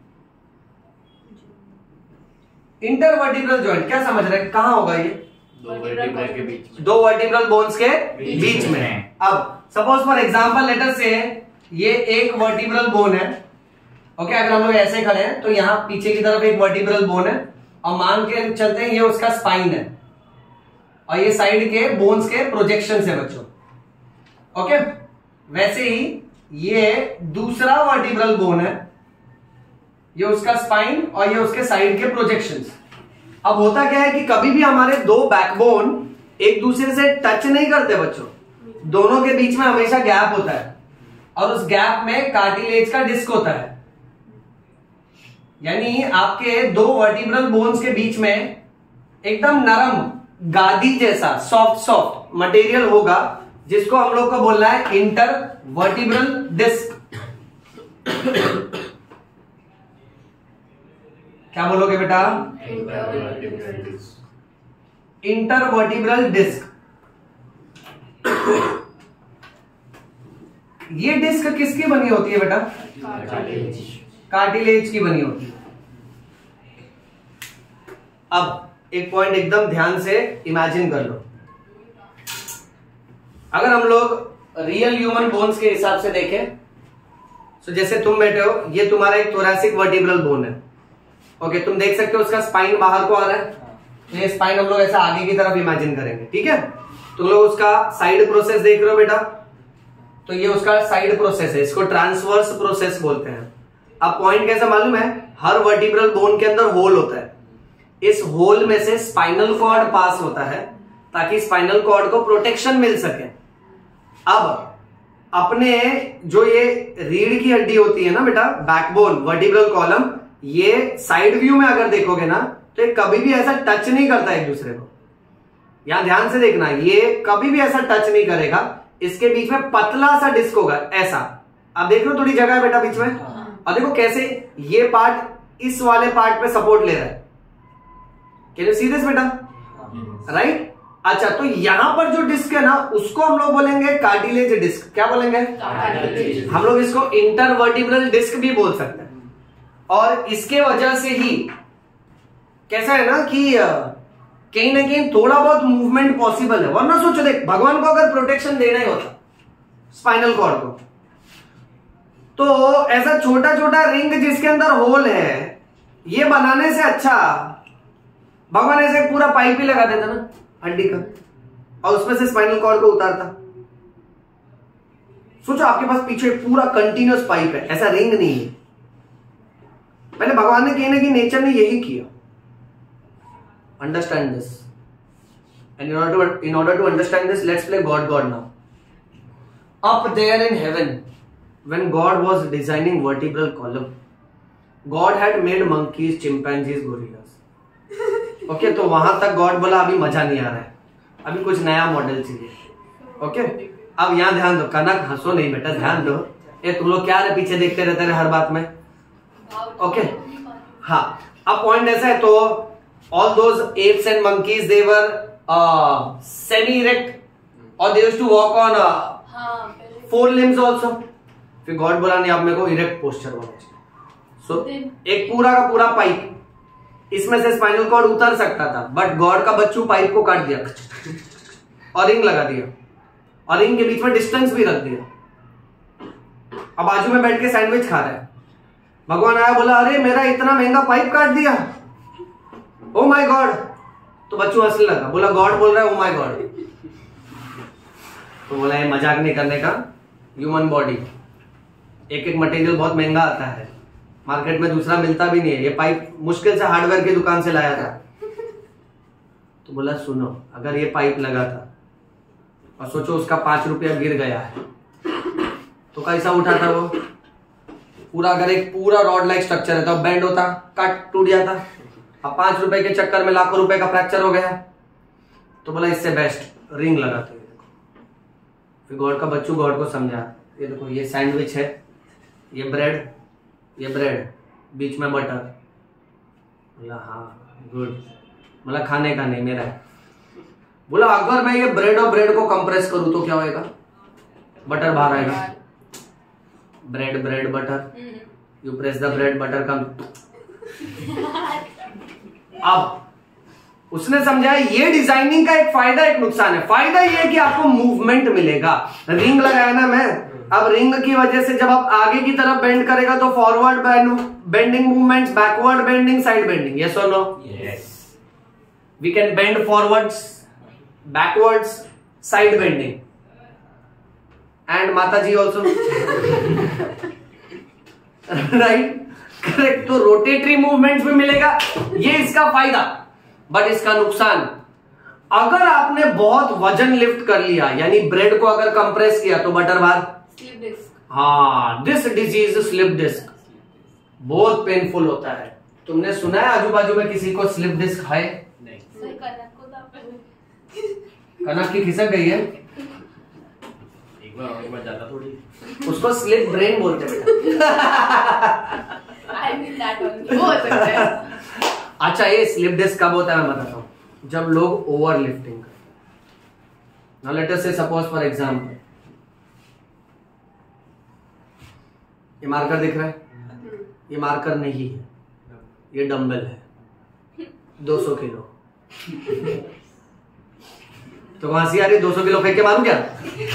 Intervertebral joint क्या समझ रहे हैं, कहां होगा ये? 2 वर्टिब्रल के बीच में, 2 वर्टिब्रल बोन्स के बीच में। अब सपोज फॉर एग्जांपल लेटर से ये एक वर्टिब्रल बोन है, ओके, अगर हम लोग ऐसे खड़े हैं तो यहाँ पीछे की तरफ एक वर्टिब्रल बोन है, और मान के चलते हैं ये उसका स्पाइन है, और ये साइड के बोन्स के प्रोजेक्शन है बच्चों। ओके, वैसे ही ये दूसरा वर्टिब्रल बोन है, ये उसका स्पाइन और ये उसके साइड के प्रोजेक्शंस। अब होता क्या है कि कभी भी हमारे 2 बैकबोन एक दूसरे से टच नहीं करते बच्चों, दोनों के बीच में हमेशा गैप होता है, और उस गैप में कार्टिलेज का डिस्क होता है। यानी आपके 2 वर्टिब्रल बोन्स के बीच में एकदम नरम गादी जैसा सॉफ्ट मटेरियल होगा, जिसको हम लोग को बोलना है इंटर वर्टिब्रल डिस्क। क्या बोलोगे बेटा? Intervertebral disc. ये डिस्क किसकी बनी होती है बेटा? कार्टिलेज की बनी होती है। अब एक पॉइंट एकदम ध्यान से इमेजिन कर लो, अगर हम लोग रियल ह्यूमन बोन्स के हिसाब से देखें, तो जैसे तुम बैठे हो, ये तुम्हारा एक थोरैसिक वर्टिब्रल बोन है। ओके, तुम देख सकते हो उसका स्पाइन बाहर को आ रहा है, तो ये स्पाइन हम लोग ऐसा आगे की तरफ इमेजिन करेंगे। ठीक है, तुम लोग उसका साइड प्रोसेस देख रहे हो बेटा, तो ये उसका साइड प्रोसेस है, इसको ट्रांसवर्स प्रोसेस बोलते हैं। अब पॉइंट कैसा मालूम है? हर वर्टिब्रल बोन के अंदर होल होता है, इस होल में से स्पाइनल कॉर्ड पास होता है ताकि स्पाइनल कॉर्ड को प्रोटेक्शन मिल सके। अब अपने जो ये रीढ़ की हड्डी होती है ना बेटा, बैकबोन, वर्टिब्रल कॉलम, ये साइड व्यू में अगर देखोगे ना तो ये कभी भी ऐसा टच नहीं करता एक दूसरे को। यहां ध्यान से देखना, ये कभी भी ऐसा टच नहीं करेगा। इसके बीच में पतला सा डिस्क होगा ऐसा। अब देख लो थोड़ी जगह है बेटा बीच में, और देखो कैसे ये पार्ट इस वाले पार्ट पे सपोर्ट ले रहा है। कैन यू सी दिस बेटा? राइट। अच्छा, तो यहां पर जो डिस्क है ना, उसको हम लोग बोलेंगे कार्टिलेज डिस्क। क्या बोलेंगे? हम लोग इसको इंटरवर्टिब्रल डिस्क भी बोल सकते हैं। और इसके वजह से ही कैसा है ना कि कहीं ना कहीं थोड़ा बहुत मूवमेंट पॉसिबल है। वरना सोचो, देख, भगवान को अगर प्रोटेक्शन देना ही होता स्पाइनल कॉर्ड को, तो ऐसा छोटा छोटा रिंग जिसके अंदर होल है, ये बनाने से अच्छा भगवान ऐसे पूरा पाइप ही लगा देता ना हड्डी का, और उसमें से स्पाइनल कॉर्ड को उतारता। सोचो, आपके पास पीछे पूरा कंटिन्यूअस पाइप है, ऐसा रिंग नहीं है। पहले भगवान ने कहीं ना कहीं नेचर ने यही किया। Understand this, and in order to understand this, let's play God now. Up there in heaven, when God was designing vertebral column, God had made monkeys, chimpanzees, gorillas. Okay, तो वहां तक गॉड बोला अभी मजा नहीं आ रहा है, अभी कुछ नया मॉडल चाहिए। ओके, अब यहां ध्यान दो, कनक हंसो नहीं बेटा, ध्यान दो। ये तुम लोग क्या रे पीछे देखते रहते हैं हर बात में। ओके, हाँ, अब पॉइंट ऐसा है, तो all those apes and monkeys they were semi erect और they used to walk on 4 limbs also. फिर गॉड बोला नहीं, अब मेरे को इरेक्ट पोस्चर होना चाहिए। सो एक पूरा का पूरा पाइप, इसमें से स्पाइनल कॉर्ड उतर सकता था, बट गॉड का बच्चू पाइप को काट दिया और रिंग लगा दिया, और रिंग के बीच में डिस्टेंस भी रख दिया। अब बाजू में बैठ के सैंडविच खा रहा है, भगवान आया, बोला अरे मेरा इतना महंगा पाइप काट दिया, ओ माय गॉड। तो बच्चू हंसने लगा, बोला गॉड बोल रहा है ओ माय गॉड। तो बोला ये मजाक नहीं करने का, ह्यूमन बॉडी एक एक मटेरियल बहुत महंगा आता है, मार्केट में दूसरा मिलता भी नहीं है, ये पाइप मुश्किल से हार्डवेयर की दुकान से लाया था। तो बोला सुनो, अगर ये पाइप लगा था और सोचो उसका 5 रुपया गिर गया है, तो कैसा उठा था वो पूरा? अगर एक पूरा रॉड लाइक स्ट्रक्चर है तो बेंड होता, कट टूट जाता। अब 5 रुपए के चक्कर में लाखों रुपए का फ्रैक्चर हो गया। तो बोला इससे बेस्ट रिंग लगाते। फिर गॉड का बच्चू गॉड को समझा, ये देखो ये सैंडविच है, ये ब्रेड, बीच में बटर। बोला हाँ गुड, बोला खाने का नहीं मेरा है। बोला अगर मैं ये ब्रेड और ब्रेड को कंप्रेस करूं तो क्या होएगा? बटर बाहर आएगा। Bread butter, you press the bread, butter come. अब उसने समझा ये डिजाइनिंग का एक फायदा एक नुकसान है। फायदा ये है कि आपको मूवमेंट मिलेगा। रिंग लगाया ना मैं, अब रिंग की वजह से जब आप आगे की तरफ बेंड करेगा तो forward bending movements, backward bending, side bending, yes और no? Yes. We can bend forwards, backwards, side bending, and माता जी ऑल्सो, राइट? करेक्ट। तो रोटेटरी मूवमेंट्स भी मिलेगा, ये इसका फायदा। बट इसका नुकसान, अगर आपने बहुत वजन लिफ्ट कर लिया, यानी ब्रेड को अगर कंप्रेस किया तो बटर बाहर, स्लिप डिस्क। हाँ, दिस डिजीज स्लिप डिस्क बहुत पेनफुल होता है। तुमने सुना है आजू बाजू में किसी को स्लिप डिस्क है? नहीं। कनक की खिसक गई है, एक बार ज्यादा थोड़ी, उसको स्लिप ब्रेन बोलते हैं। I mean that one. वो हो सकता है। अच्छा, ये स्लिप डिस्क कब होता है मैं बताता हूँ। जब लोग ओवर लिफ्टिंग करते हैं। Now let us say suppose for example, ये मार्कर दिख रहा है, ये मार्कर नहीं है, ये डंबल है 200 किलो। तो हंसी आ रही, 200 किलो फेंक के मारूं क्या?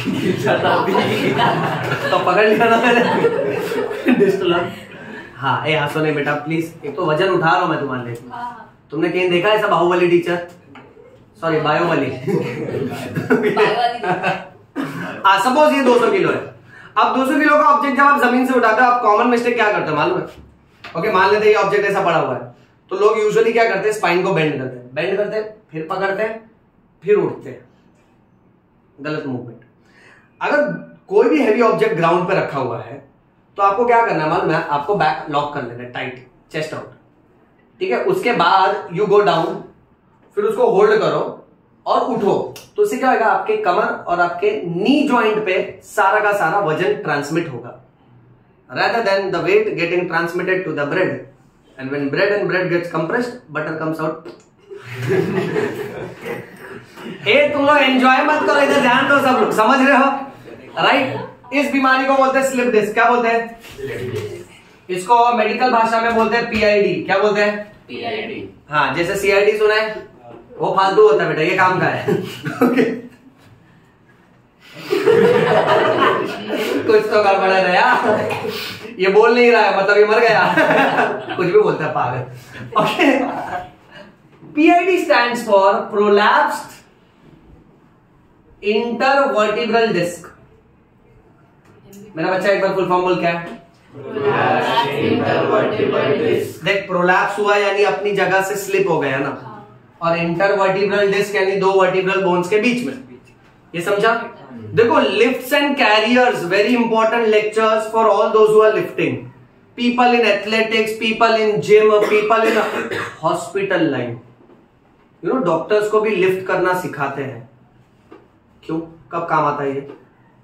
तो पकड़ लिया ना मैंने। हाँ, ए हंसो नहीं बेटा प्लीज, एक तो वजन उठा रहा हूं मैं तुम्हारे लिए। तुमने कहीं देखा ऐसा बाहुबली टीचर, सॉरी बायोबली। सपोज ये 200 किलो है। अब 200 किलो का ऑब्जेक्ट जब आप जमीन से उठाते हो, आप कॉमन मिस्टेक क्या करते हो मालूम है? ओके, मान लेते हैं ये ऑब्जेक्ट ऐसा पड़ा हुआ है, तो लोग यूजुअली क्या करते हैं, स्पाइन को बेंड करते हैं, फिर पकड़ते हैं, फिर उठते हैं। गलत मूवमेंट। अगर कोई भी हैवी ऑब्जेक्ट ग्राउंड पे रखा हुआ है तो आपको क्या करना है मालूम है? आपको बैक लॉक कर लेना है टाइट, चेस्ट आउट, ठीक है। उसके बाद यू गो डाउन, फिर उसको होल्ड करो और उठो। तो उससे क्या होगा, आपके कमर और आपके नी जॉइंट पे सारा का सारा वजन ट्रांसमिट होगा, rather than the weight getting transmitted to the bread, and when bread and bread gets compressed, butter comes out. तुम लोग एंजॉय मत करो, इधर ध्यान दो सब लोग, समझ रहे हो? राइट। इस बीमारी को बोलते हैं स्लिप डिस्क। क्या बोलते हैं इसको? मेडिकल भाषा में बोलते हैं पीआईडी। क्या बोलते हैं? पीआईडी। हाँ, जैसे सीआईडी सुना है, वो फालतू होता है बेटा, ये काम का है। ओके, कुछ तो गड़बड़ है यार, ये बोल नहीं रहा है, मतलब ये मर गया। कुछ भी बोलता है पागल। Okay, PID stands for prolapsed intervertebral disc. मेरा बच्चा एक बार फुल फॉर्म बोल क्या है? देख, प्रोलैप्स हुआ यानी अपनी जगह से स्लिप हो गया ना, और इंटरवर्टिब्रल डिस्क यानी दो वर्टिब्रल बोन्स के बीच में। ये समझा? देखो, lifts and carriers, very important lectures for all those who are lifting, people in athletics, people in gym, people in hospital line. You know, doctors को भी लिफ्ट करना सिखाते हैं। क्यों? कब काम आता है ये?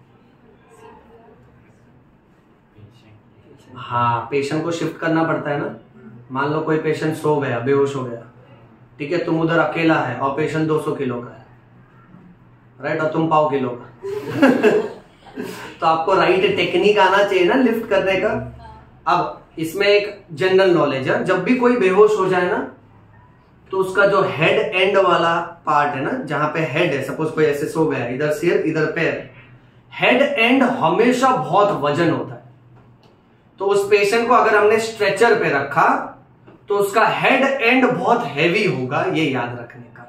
हाँ, पेशेंट को शिफ्ट करना पड़ता है ना। मान लो कोई पेशेंट सो गया, बेहोश हो गया, ठीक है, तुम उधर अकेला है और पेशेंट 200 किलो का है, राइट, और तुम 1.5 किलो का। तो आपको राइट टेक्निक आना चाहिए ना लिफ्ट करने का। अब इसमें एक जनरल नॉलेज है, जब भी कोई बेहोश हो जाए ना, तो उसका जो हेड एंड वाला पार्ट है ना, जहां पे हेड है, सपोज कोई ऐसे सो गया, इधर सिर इधर पैर, हेड एंड हमेशा बहुत वजन होता है। तो उस पेशेंट को अगर हमने स्ट्रेचर पे रखा तो उसका हेड एंड बहुत हैवी होगा, ये याद रखने का।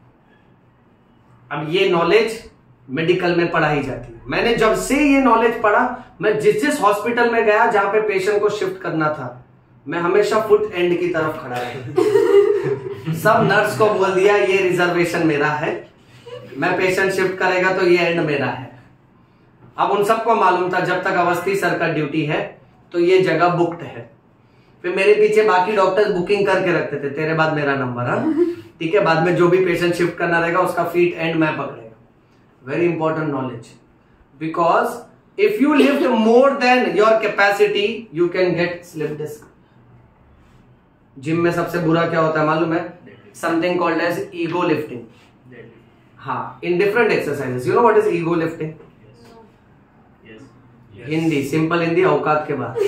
अब ये नॉलेज मेडिकल में पढ़ाई जाती है। मैंने जब से ये नॉलेज पढ़ा, मैं जिस जिस हॉस्पिटल में गया जहां पे पेशेंट को शिफ्ट करना था, मैं हमेशा फुट एंड की तरफ खड़ा रहा। सब नर्स को बोल दिया ये रिजर्वेशन मेरा है, मैं पेशेंट शिफ्ट करेगा तो ये एंड मेरा है। अब उन सबको मालूम था जब तक अवस्थी सर का ड्यूटी है तो ये जगह बुक्ड है। फिर मेरे पीछे बाकी डॉक्टर्स बुकिंग करके रखते थे, तेरे बाद मेरा नंबर, हाँ ठीक है, बाद में जो भी पेशेंट शिफ्ट करना रहेगा उसका फीट एंड मैं पकड़ेगा। Very important knowledge, because if you lift more than your capacity you can get slip disc. Gym में सबसे बुरा क्या होता है मालूम है? Something called as ego lifting. हाँ, in different exercises. You know what is ego lifting? Hindi, simple Hindi, औकात के बाद।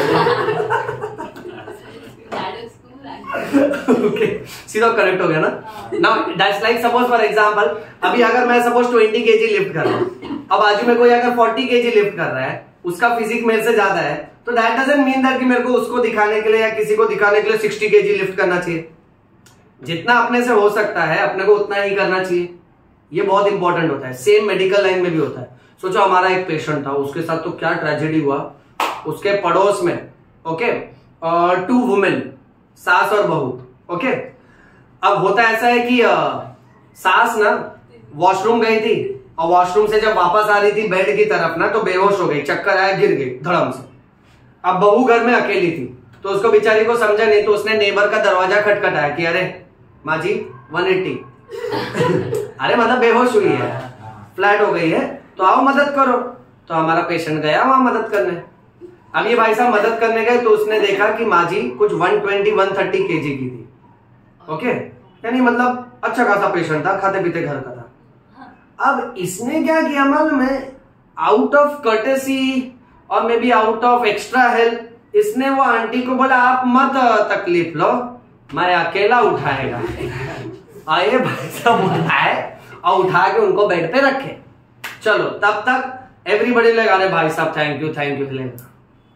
ओके, सीधा करेक्ट हो गया ना। Now that's like suppose for example, अभी अगर मैं सपोज 20 केजी लिफ्ट कर रहा हूं, अब बाजू में कोई अगर 40 केजी लिफ्ट कर रहा है, उसका फिजिक मेरे से ज्यादा है, तो दैट डजंट मीन दैट कि मेरे को उसको दिखाने के लिए या किसी को दिखाने के लिए 60 केजी लिफ्ट करना चाहिए। जितना अपने से हो सकता है अपने को उतना ही करना चाहिए। ये बहुत इंपॉर्टेंट होता है। सेम मेडिकल लाइन में भी होता है। सोचो हमारा एक पेशेंट था, उसके साथ तो क्या ट्रेजेडी हुआ। उसके पड़ोस में ओके 2 वुमेन, सास और बहू। ओके, अब होता ऐसा है कि सास ना वॉशरूम गई थी और वॉशरूम से जब वापस आ रही थी बेड की तरफ ना, तो बेहोश हो गई, चक्कर आया, गिर गई धड़म से। अब बहू घर में अकेली थी, तो उसको बेचारी को समझा नहीं, तो उसने नेबर का दरवाजा खटखटाया कि अरे माँ जी 180। अरे मतलब बेहोश हुई है, फ्लैट हो गई है, तो आओ मदद करो। तो हमारा पेशेंट गया वहां मदद करने। अब ये भाई साहब मदद करने गए तो उसने देखा कि माँ जी कुछ 120-130 केजी की थी। ओके, यानी मतलब अच्छा खासा पेशेंट था, खाते पीते घर का था। अब इसने क्या किया मालूम है, आउट ऑफ कर्टेसी और maybe out of extra help, इसने वो आंटी को बोला आप मत तकलीफ लो, मैं अकेला उठाएगा। आए भाई साहब उठाए और उठा के उनको बेड पे रखे। चलो तब तक एवरीबॉडी लगा रहे भाई साहब थैंक यू लेना,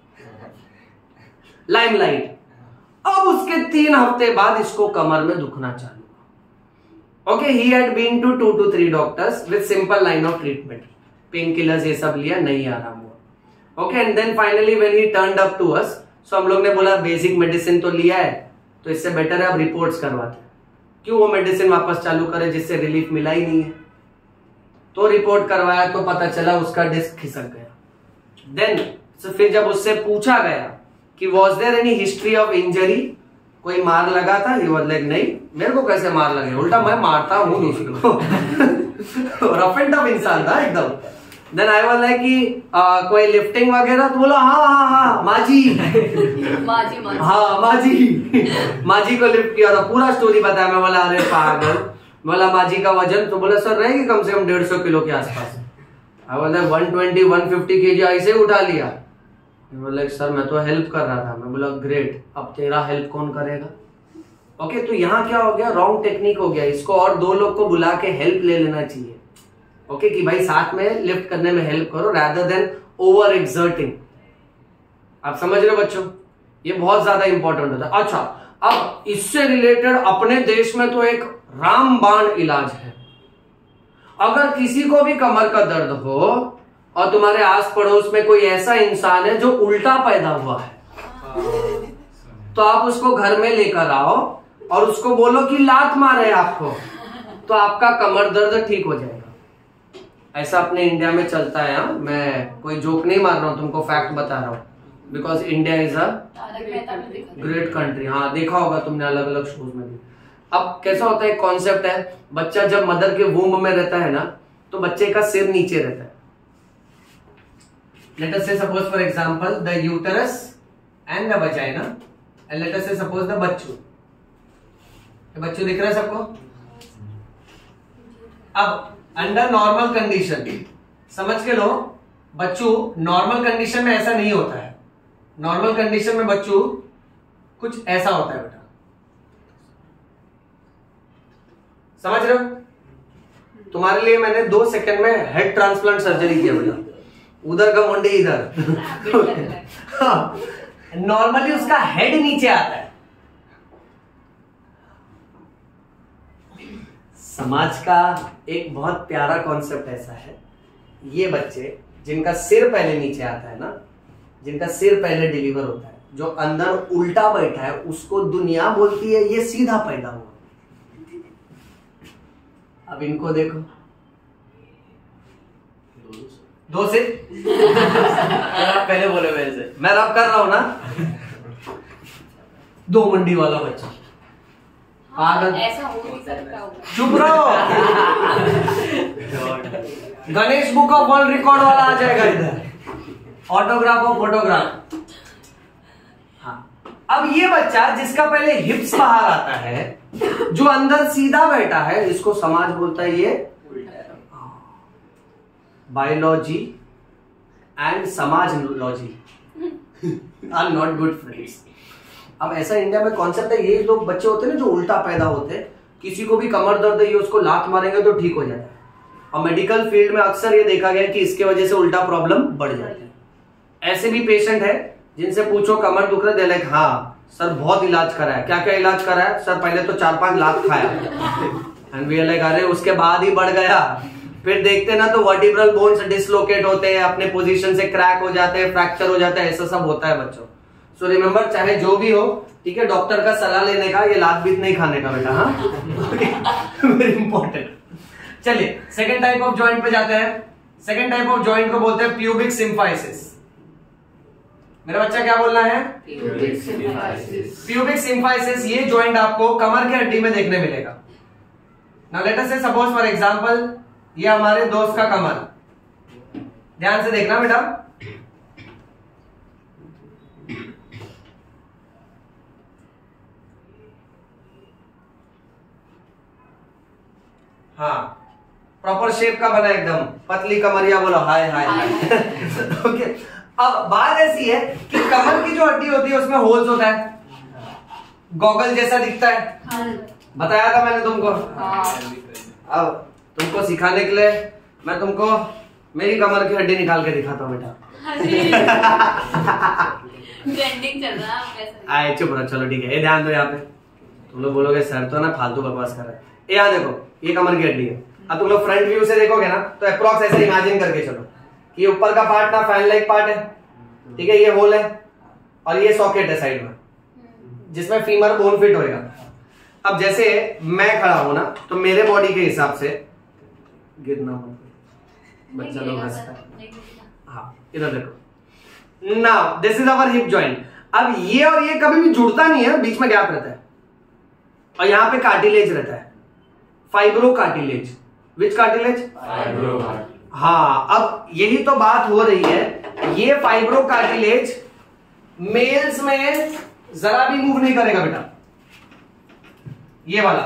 लाइमलाइट। अब उसके 3 हफ्ते बाद इसको कमर में दुखना चालू। Okay, he had been to 2 to 3 doctors with simple line of treatment, pain killers ये सब लिया, नहीं आराम हुआ। Okay, and then finally when he turned up to us, so हम लोग ने बोला बेसिक मेडिसिन तो लिया है तो इससे बेटर है अब रिपोर्ट्स करवाते हैं। क्यों वो मेडिसिन वापस चालू करे जिससे रिलीफ मिला ही नहीं है। तो रिपोर्ट करवाया तो पता चला उसका डिस्क खिसक गया। देन फिर जब उससे पूछा गया कि was there any history of injury, कोई मार लगा था, ही वाज लाइक नहीं, मेरे को कैसे मार लगे, उल्टा मैं मारता हूं दूसरे को। रफ एंड टफ इंसान था एकदम। देन आई वाज लाइक कि कोई लिफ्टिंग वगैरह, तो बोला हाँ माजी हाँ माजी को लिफ्ट किया था, पूरा स्टोरी बताया। मैं बोला अरे पागल, बोला माजी का वजन, तो बोला सर रहेगी कम से कम 150 किलो के आसपास। आई वाज लाइक 120-150 kg ऐसे उठा लिया। बोला सर मैं तो हेल्प कर रहा था। मैं बोला ग्रेट, अब तेरा हेल्प कौन करेगा। ओके, तो यहाँ क्या हो गया, रॉन्ग टेक्निक हो गया। इसको और 2 लोग को बुला के हेल्प ले लेना चाहिए। ओके, कि भाई साथ में लिफ्ट करने में हेल्प करो रादर देन ओवर एक्सर्टिंग। आप समझ रहे हो बच्चों, ये बहुत ज्यादा इंपॉर्टेंट होता है। अच्छा, अब इससे रिलेटेड अपने देश में तो एक रामबाण इलाज है। अगर किसी को भी कमर का दर्द हो और तुम्हारे आस पड़ोस में कोई ऐसा इंसान है जो उल्टा पैदा हुआ है, तो आप उसको घर में लेकर आओ और उसको बोलो कि लात मारे आपको, तो आपका कमर दर्द ठीक हो जाएगा। ऐसा अपने इंडिया में चलता है। मैं कोई जोक नहीं मार रहा हूं, तुमको फैक्ट बता रहा हूं, because India is a great country. हाँ, देखा होगा तुमने अलग अलग शोज में भी। अब कैसा होता है, कॉन्सेप्ट है, बच्चा जब मदर के वूम्ब में रहता है ना, तो बच्चे का सिर नीचे रहता है। Let us say suppose for example the uterus and the vagina, and let us say suppose the बच्चू। बच्चू दिख रहा है सबको। अब अंडर नॉर्मल कंडीशन समझ के लो, बच्चू नॉर्मल कंडीशन में ऐसा नहीं होता है। नॉर्मल कंडीशन में बच्चू कुछ ऐसा होता है बेटा, समझ रहे हो। तुम्हारे लिए मैंने 2 सेकंड में हेड ट्रांसप्लांट सर्जरी किया बेटा, उधर का मुंडी इधर। हाँ, नॉर्मली उसका हेड नीचे आता है। समाज का एक बहुत प्यारा कॉन्सेप्ट ऐसा है, ये बच्चे जिनका सिर पहले नीचे आता है ना, जिनका सिर पहले डिलीवर होता है, जो अंदर उल्टा बैठा है, उसको दुनिया बोलती है ये सीधा पैदा हुआ। अब इनको देखो, 2 से आप पहले बोले मेरे से, मैं रब कर रहा हूं ना। 2 मंडी वाला बच्चा पागल, ऐसा हो नहीं सकता होगा। चुप रहो। Ganesh book of world record वाला आ जाएगा इधर, ऑटोग्राफ और फोटोग्राफ। हाँ, अब ये बच्चा जिसका पहले हिप्स बाहर आता है, जो अंदर सीधा बैठा है, इसको समाज बोलता है ये बायोलॉजी एंड समाजलॉजी आर नॉट गुड फ्रेंड्स। अब ऐसा इंडिया में कॉन्सेप्ट है, ये लोग बच्चे होते हैं ना जो उल्टा पैदा होते हैं, किसी को भी कमर दर्द है, उसको लात मारेंगे तो ठीक हो जाता है। और मेडिकल फील्ड में अक्सर ये देखा गया कि इसके वजह से उल्टा प्रॉब्लम बढ़ जाती है। ऐसे भी पेशेंट है जिनसे पूछो कमर दुख रहा है, लाइक हाँ सर बहुत इलाज करा है। क्या क्या इलाज करा है सर? पहले तो 4-5 लाख खाया, एंड वी आर लाइक अरे उसके बाद ही बढ़ गया। फिर देखते ना तो वर्टिब्रल बोन्स डिसलोकेट होते हैं, अपने पोजीशन से क्रैक हो जाते हैं, फ्रैक्चर हो जाता है, ऐसा सब होता है बच्चों। सो रिमेंबर, चाहे जो भी हो, ठीक है, डॉक्टर का सलाह लेने का, ये लात बीत नहीं खाने का बेटा। हाँ, वेरी इंपॉर्टेंट। चलिए सेकंड टाइप ऑफ जॉइंट पे जाते हैं। सेकंड टाइप ऑफ जॉइंट को बोलते हैं प्यूबिक सिम्फाइसिस। मेरा बच्चा क्या बोलना है? Pubic symphysis. प्यूबिक सिम्फाइसिस, ये जॉइंट आपको कमर के हड्डी में देखने मिलेगा। Now let us say suppose for example, ये हमारे दोस्त का कमर, ध्यान से देखना बेटा। हाँ, प्रॉपर शेप का बना एकदम, पतली कमरिया, बोलो हाय हाय हाय। ओके, अब बात ऐसी है कि कमर की जो हड्डी होती है उसमें होल्स होता है, गॉगल जैसा दिखता है, बताया था मैंने तुमको। अब तुमको सिखाने के लिए मैं तुमको मेरी कमर की हड्डी निकाल के दिखाता हूँ बेटा। ट्रेंडिंग चल रहा है। आए चुप रहो, चलो ठीक है, ये ध्यान दो। यहाँ पे तुम लोग बोलोगे सर तो ना फालतू बकवास कर रहे हैं। यहाँ देखो, ये कमर की हड्डी है। अब तुम लोग फ्रंट व्यू से देखोगे ना तो अप्रॉक्स ऐसे इमेजिन करके चलो कि ये ऊपर का पार्ट ना फैन लाइक पार्ट है, ठीक है, ये होल है और ये सॉकेट है साइड में जिसमें फीमर बोन फिट होएगा। अब जैसे मैं खड़ा हूं ना तो मेरे बॉडी के हिसाब से गिरना मत, बच्चा लोग हंसता है। हाँ, इधर देखो, now this is our hip joint. अब ये और ये कभी भी जुड़ता नहीं है, बीच में गैप रहता है और यहाँ पे कार्टिलेज रहता है, fibro cartilage. Which cartilage? Fibro. हाँ, अब यही तो बात हो रही है, ये फाइब्रो कार्टिलेज मेल्स में जरा भी मूव नहीं करेगा बेटा, ये वाला।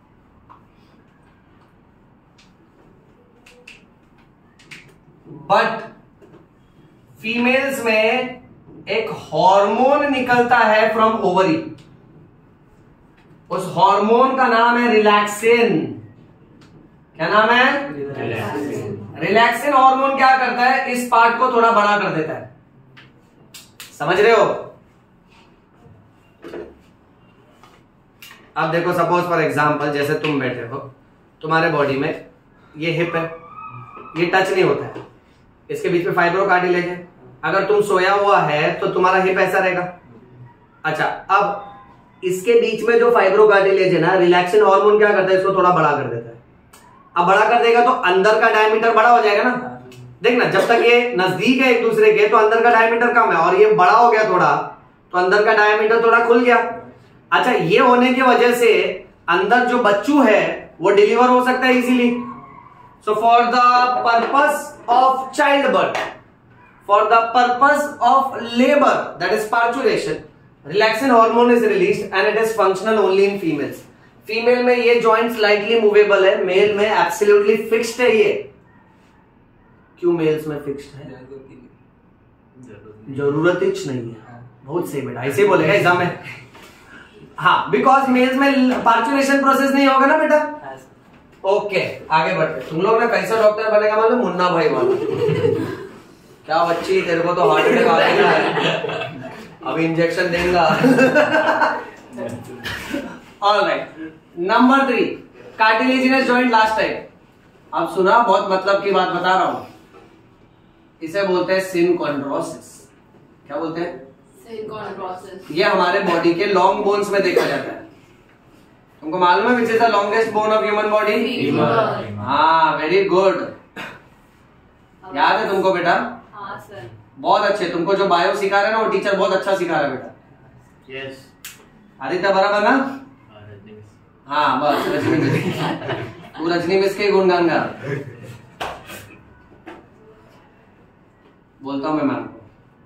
बट फीमेल्स में एक हार्मोन निकलता है फ्रॉम ओवरी, उस हार्मोन का नाम है रिलैक्सिन। क्या नाम है? रिलैक्सिन हार्मोन क्या करता है, इस पार्ट को थोड़ा बड़ा कर देता है, समझ रहे हो? अब देखो, सपोज फॉर एग्जांपल जैसे तुम बैठे हो, तुम्हारे बॉडी में ये हिप है, ये टच नहीं होता है, इसके बीच में फाइब्रो कार्टिलेज है। अगर तुम सोया हुआ है तो तुम्हारा हिप ऐसा रहेगा। अच्छा, अब इसके बीच में जो फाइब्रो कार्टिलेज है ना, रिलैक्सिन हार्मोन क्या करता है, इसको थोड़ा बड़ा कर देता है। अब बड़ा कर देगा तो अंदर का डायमीटर बड़ा हो जाएगा ना। देखना, जब तक ये नजदीक है एक दूसरे के तो अंदर का डायमीटर कम है, और ये बड़ा हो गया थोड़ा तो अंदर का डायमीटर थोड़ा खुल गया। अच्छा, ये होने की वजह से अंदर जो बच्चू है वो डिलीवर हो सकता है easily. So for the purpose of child birth, for the purpose of labour, that is parturition, relaxin hormone is released and it is functional only in females. Female में ये जॉइंट स्लाइटली मूवेबल है, male में absolutely fixed है। ये क्यों mails में fixed है? जरूरत ही नहीं है। बहुत सही बेटा, ऐसे बोलेगा एग्जाम में। हाँ, बिकॉज मेल्स में पार्चुरेशन प्रोसेस नहीं होगा ना बेटा। ओके, आगे बढ़ते। तुम लोग ने कैसा डॉक्टर बनेगा मालूम? मुन्ना भाई वाला। क्या बच्ची, तेरे को तो हार्ट अटैक आ गया, अभी इंजेक्शन देगा। Alright, number 3, cartilaginous joint last time. अब सुना, बहुत मतलब की बात बता रहा हूं। इसे बोलते हैं सिनकॉन्ड्रोसिस। क्या बोलते हैं? सिनकॉन्ड्रोसिस। ये हमारे बॉडी के लॉन्ग बोन्स में देखा जाता है। तुमको मालूम है which is the longest bone of human body? Femur. हाँ, वेरी गुड, याद है तुमको बेटा? हाँ सर। बहुत अच्छे। तुमको जो बायो सिखा रहे हैं ना वो टीचर बहुत अच्छा सिखा रहा है बेटा। यस। आदित्य बराबर ना? हाँ बस, रजनी मिस। तू रजनी मिस के गुणगान गा। बोलता हूँ मैं मैम को।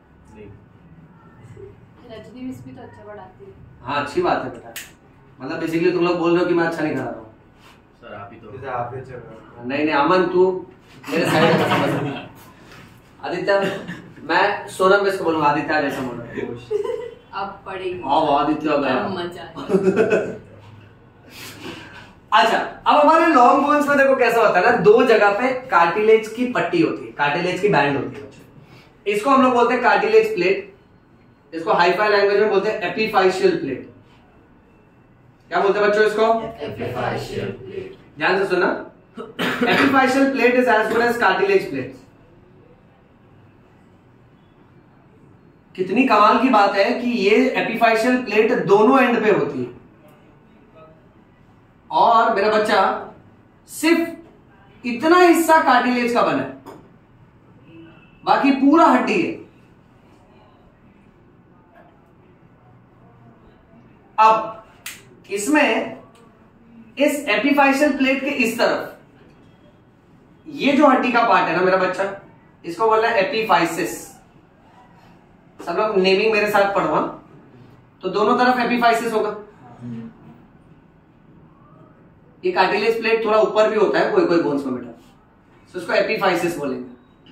रजनी मिस भी तो अच्छा पढ़ाती है। हाँ, अच्छी बात है बेटा। मतलब बेसिकली तुम लोग बोल रहे हो कि मैं अच्छा नहीं करा रहा हूँ। सर आप ही तो नहीं नहीं, अमन तू मेरे साइड का समझ। आदित्य, मैं सोनम मिस को बोलूंगा, आदित्य जैसा बोल रहा है। अब पढ़ेगी। हाँ, आदित्य गया। मजा। अच्छा, अब हमारे लॉन्ग बोन्स में देखो कैसा होता है ना, दो जगह पे कार्टिलेज की पट्टी होती है, कार्टिलेज की बैंड होती है। इसको हम लोग बोलते हैं कार्टिलेज प्लेट, इसको हाई-फाई लैंग्वेज में बोलते हैं एपिफाइशियल प्लेट। क्या बोलते हैं बच्चों इसको? Epiphyseal plate. ध्यान से सुनना, epiphyseal plate is as good as cartilage plate. कितनी कमाल की बात है कि ये एपिफाइशियल प्लेट दोनों एंड पे होती है, और मेरा बच्चा सिर्फ इतना हिस्सा कार्टिलेज का बना है, बाकी पूरा हड्डी है। अब इसमें इस एपिफाइशियल प्लेट के इस तरफ ये जो हड्डी का पार्ट है ना मेरा बच्चा, इसको बोलना है एपिफाइसिस। सब लोग नेमिंग मेरे साथ पढ़ो। तो दोनों तरफ एपिफाइसिस होगा। ये कार्टिलेज प्लेट थोड़ा ऊपर भी होता है कोई कोई बोन्स में बेटा, तो उसको एपिफाइसिस बोलेंगे।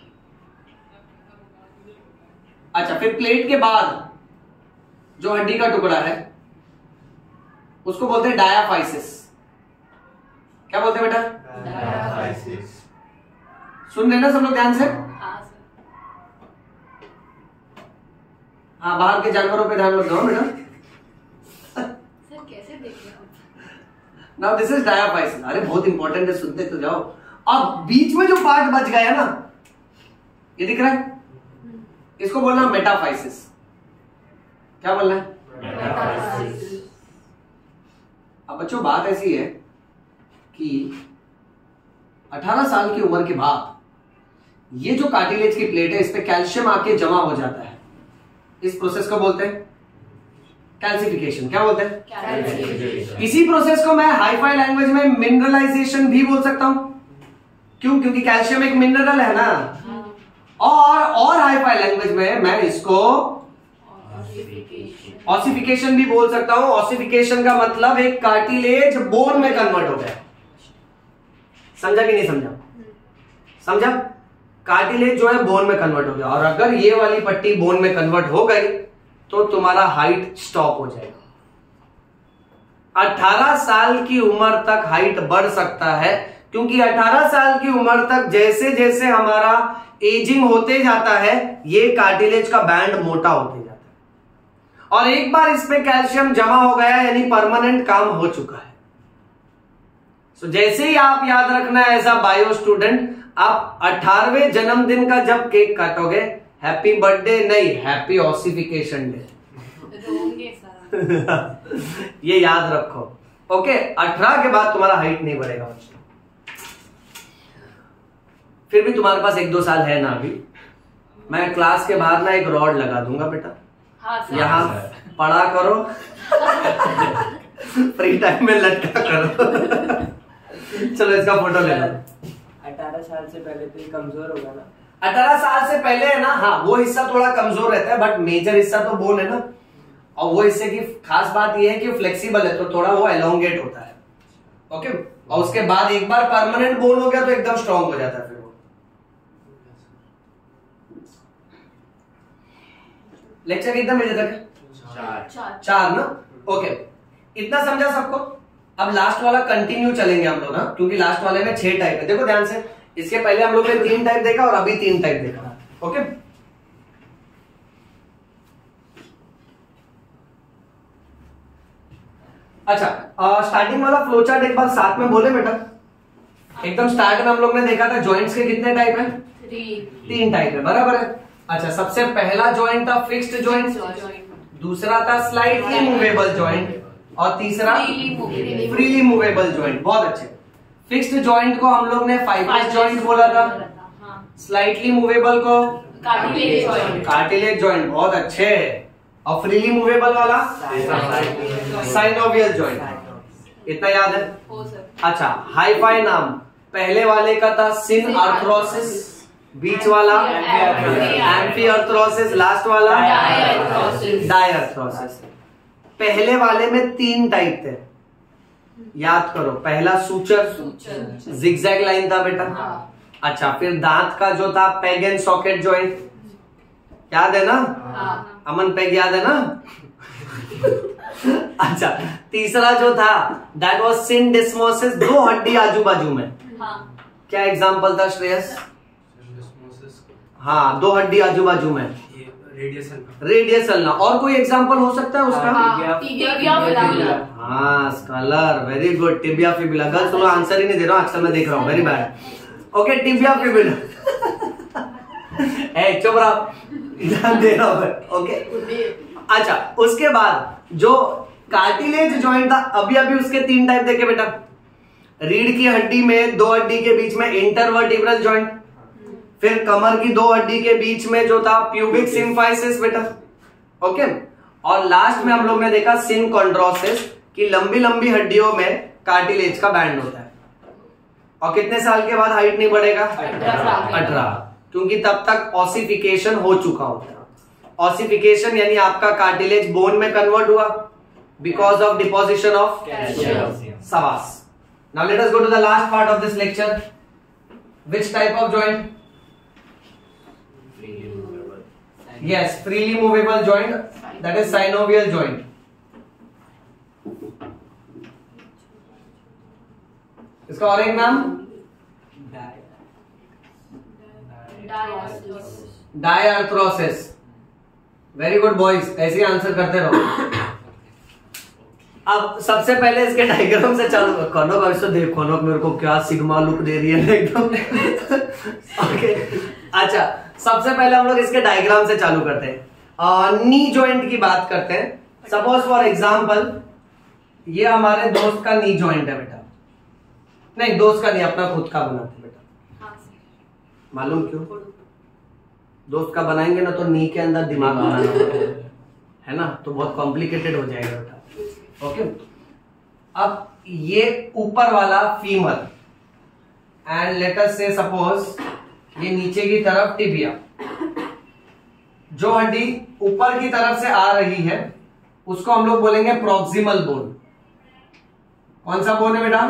अच्छा, फिर प्लेट के बाद जो हड्डी का टुकड़ा है उसको बोलते हैं डायाफाइसिस। क्या बोलते हैं बेटा? डायाफाइसिस। सुन रहे ना सब लोग ध्यान से? हाँ सर। हाँ, बाहर के जानवरों पे ध्यान मत दो बेटा। सर कैसे देख रहे हो? Now this is diaphysis. अरे बहुत इंपॉर्टेंट है, सुनते तो जाओ। अब बीच में जो पार्ट बच गया ना, ये दिख रहा है, इसको बोलना मेटाफाइसिस। क्या बोलना है? मेटाफाइसिस। अब बच्चों बात ऐसी है कि 18 साल की उम्र के बाद ये जो कार्टिलेज की प्लेट है इस पे कैल्शियम आके जमा हो जाता है। इस प्रोसेस को बोलते हैं कैल्सिफिकेशन। क्या बोलते हैं? कैल्शियम। इसी प्रोसेस को मैं हाई-फाई लैंग्वेज में मिनरलाइजेशन भी बोल सकता हूं। क्यों? क्योंकि कैल्शियम एक मिनरल है ना। और हाई-फाई लैंग्वेज में मैं इसको ऑसिफिकेशन भी बोल सकता हूं। ऑसिफिकेशन का मतलब एक कार्टिलेज बोन में कन्वर्ट हो गया। समझा कि नहीं समझा? समझा? कार्टिलेज जो है बोन में कन्वर्ट हो गया, और अगर ये वाली पट्टी बोन में कन्वर्ट हो गई तो तुम्हारा हाइट स्टॉप हो जाएगा। 18 साल की उम्र तक हाइट बढ़ सकता है, क्योंकि 18 साल की उम्र तक जैसे जैसे हमारा एजिंग होते जाता है ये कार्टिलेज का बैंड मोटा होते जाता है, और एक बार इस पे कैल्शियम जमा हो गया यानी परमानेंट काम हो चुका है। तो जैसे ही आप याद रखना है एज अ बायो स्टूडेंट, आप 18वें जन्मदिन का जब केक काटोगे, हैप्पी बर्थडे नहीं, हैप्पी ऑसिफिकेशन डे। रोंगे सर। ये याद रखो। ओके, 18 के बाद तुम्हारा हाइट नहीं बढ़ेगा बच्चों। फिर भी तुम्हारे पास 1-2 साल है ना अभी। मैं क्लास के बाहर ना एक रॉड लगा दूंगा बेटा, हाँ सर। यहां पढ़ा करो, फ्री टाइम में लटका करो। चलो इसका फोटो ले लो। 18 साल से पहले तो ये कमजोर होगा ना? 18 साल से पहले है ना, हाँ वो हिस्सा थोड़ा कमजोर रहता है, बट मेजर हिस्सा तो बोन है ना। और वो हिस्से की खास बात ये है कि फ्लेक्सिबल है, तो थोड़ा वो एलोंगेट होता है। ओके, और उसके बाद एक बार परमानेंट बोन हो गया तो एकदम स्ट्रांग हो जाता है फिर वो। लेक्चर कितना बजे तक है? 4 ना। ओके, इतना समझा सबको? अब लास्ट वाला कंटिन्यू चलेंगे हम लोग ना, क्योंकि लास्ट वाले में 6 टाइप है। देखो ध्यान से, इसके पहले हम लोग ने 3 टाइप देखा और अभी 3 टाइप देखा। ओके, अच्छा, स्टार्टिंग वाला फ्लो चार्ट एक बार साथ में बोले बेटा। एकदम स्टार्ट में हम लोग ने देखा था जॉइंट्स के कितने टाइप है? 3 टाइप है, बराबर है। अच्छा, सबसे पहला जॉइंट था फिक्स्ड जॉइंट, दूसरा था स्लाइटली मूवेबल जॉइंट, और तीसरा फ्रीली मूवेबल जॉइंट। बहुत अच्छे। फिक्स्ड जॉइंट को हम लोग ने फाइब्रस जॉइंट बोला था, स्लाइटली मूवेबल को कार्टिलेज जॉइंट। बहुत अच्छे। और फ्रीली मूवेबल वाला साइनोवियल जॉइंट। इतना याद है? अच्छा, हाई-फाई नाम पहले वाले का था सिन आर्थरोसिस, बीच वाला एम्फी आर्थरोसिस, लास्ट वाला डायआर्थरोसिस। पहले वाले में 3 टाइप थे, याद करो। पहला सूचर, जिगजैग लाइन था बेटा। अच्छा, फिर दांत का जो था पेग एंड सॉकेट जॉइंट, याद है ना? अमन पेग याद है ना? अच्छा, तीसरा जो था दैट वाज सिंडेस्मोसिस, 2 हड्डी आजू बाजू में। क्या एग्जांपल था श्रेयस? हाँ, 2 हड्डी आजू बाजू में, रेडियस अल्ना। और कोई एग्जांपल हो सकता है उसका? हाँ, scholar, very good. Tibia fibula. Girls लोग आंसर ही नहीं दे रहा हूं, अक्सर मैं देख रहा हूँ, very bad. Okay, tibia fibula. चुप रहा, ध्यान दे रहा हूं। ओके, अच्छा, उसके बाद जो कार्टिलेज जॉइंट था, अभी उसके 3 टाइप देखे बेटा। रीढ़ की हड्डी में 2 हड्डी के बीच में इंटरवर्टिब्रल जॉइंट, फिर कमर की 2 हड्डी के बीच में जो था प्यूबिक सिम्फाइसिस बेटा। ओके, और लास्ट में हम लोग ने देखा सिनकॉन्ड्रोसिस की लंबी लंबी हड्डियों में कार्टिलेज का बैंड होता है। और कितने साल के बाद हाइट नहीं बढ़ेगा? 18, क्योंकि तब तक ऑसिफिकेशन हो चुका होता है। ऑसिफिकेशन यानी आपका कार्टिलेज बोन में कन्वर्ट हुआ बिकॉज ऑफ डिपोजिशन ऑफ शाबाश। Now let us go to the last part of this lecture. Which type of joint? Yes, freely movable joint, that is synovial joint. इसका और एक नाम डायआर्थ्रोसिस. Very good boys, ऐसे ही answer करते रहो. अब सबसे पहले इसके डायग्राम से चालू. कनक ऐसे देख, कनक मेरे को क्या सिग्मा लुक दे रही है एकदम. ओके, अच्छा सबसे पहले हम लोग इसके डायग्राम से चालू करते हैं. नी जॉइंट की बात करते हैं. सपोज फॉर एग्जांपल ये हमारे दोस्त का नी जॉइंट है बेटा. नहीं, दोस्त का नहीं, अपना खुद का बनाते बेटा. मालूम क्यों? दोस्त का बनाएंगे ना तो नी के अंदर दिमाग बनाना पड़ेगा, है ना, तो बहुत कॉम्प्लिकेटेड हो जाएगा बेटा. ओके, अब ये ऊपर वाला femur and let us say suppose ये नीचे की तरफ टिबिया. जो हड्डी ऊपर की तरफ से आ रही है उसको हम लोग बोलेंगे प्रॉक्सिमल बोन. कौन सा बोन है बेटा?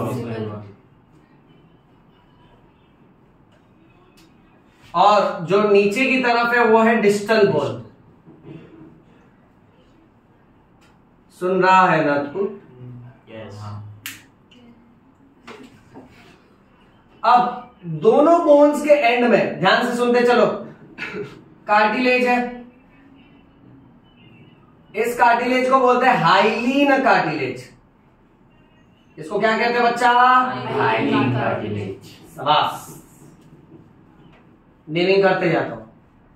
और जो नीचे की तरफ है वो है डिस्टल बोन. सुन रहा है ना तू? अब दोनों बोन्स के एंड में ध्यान से सुनते चलो. कार्टिलेज है. इस कार्टिलेज को बोलते हैं हाइलीन कार्टिलेज. इसको क्या कहते हैं बच्चा? Hyaline cartilage. शाबाश, नेमिंग करते जाता हूं.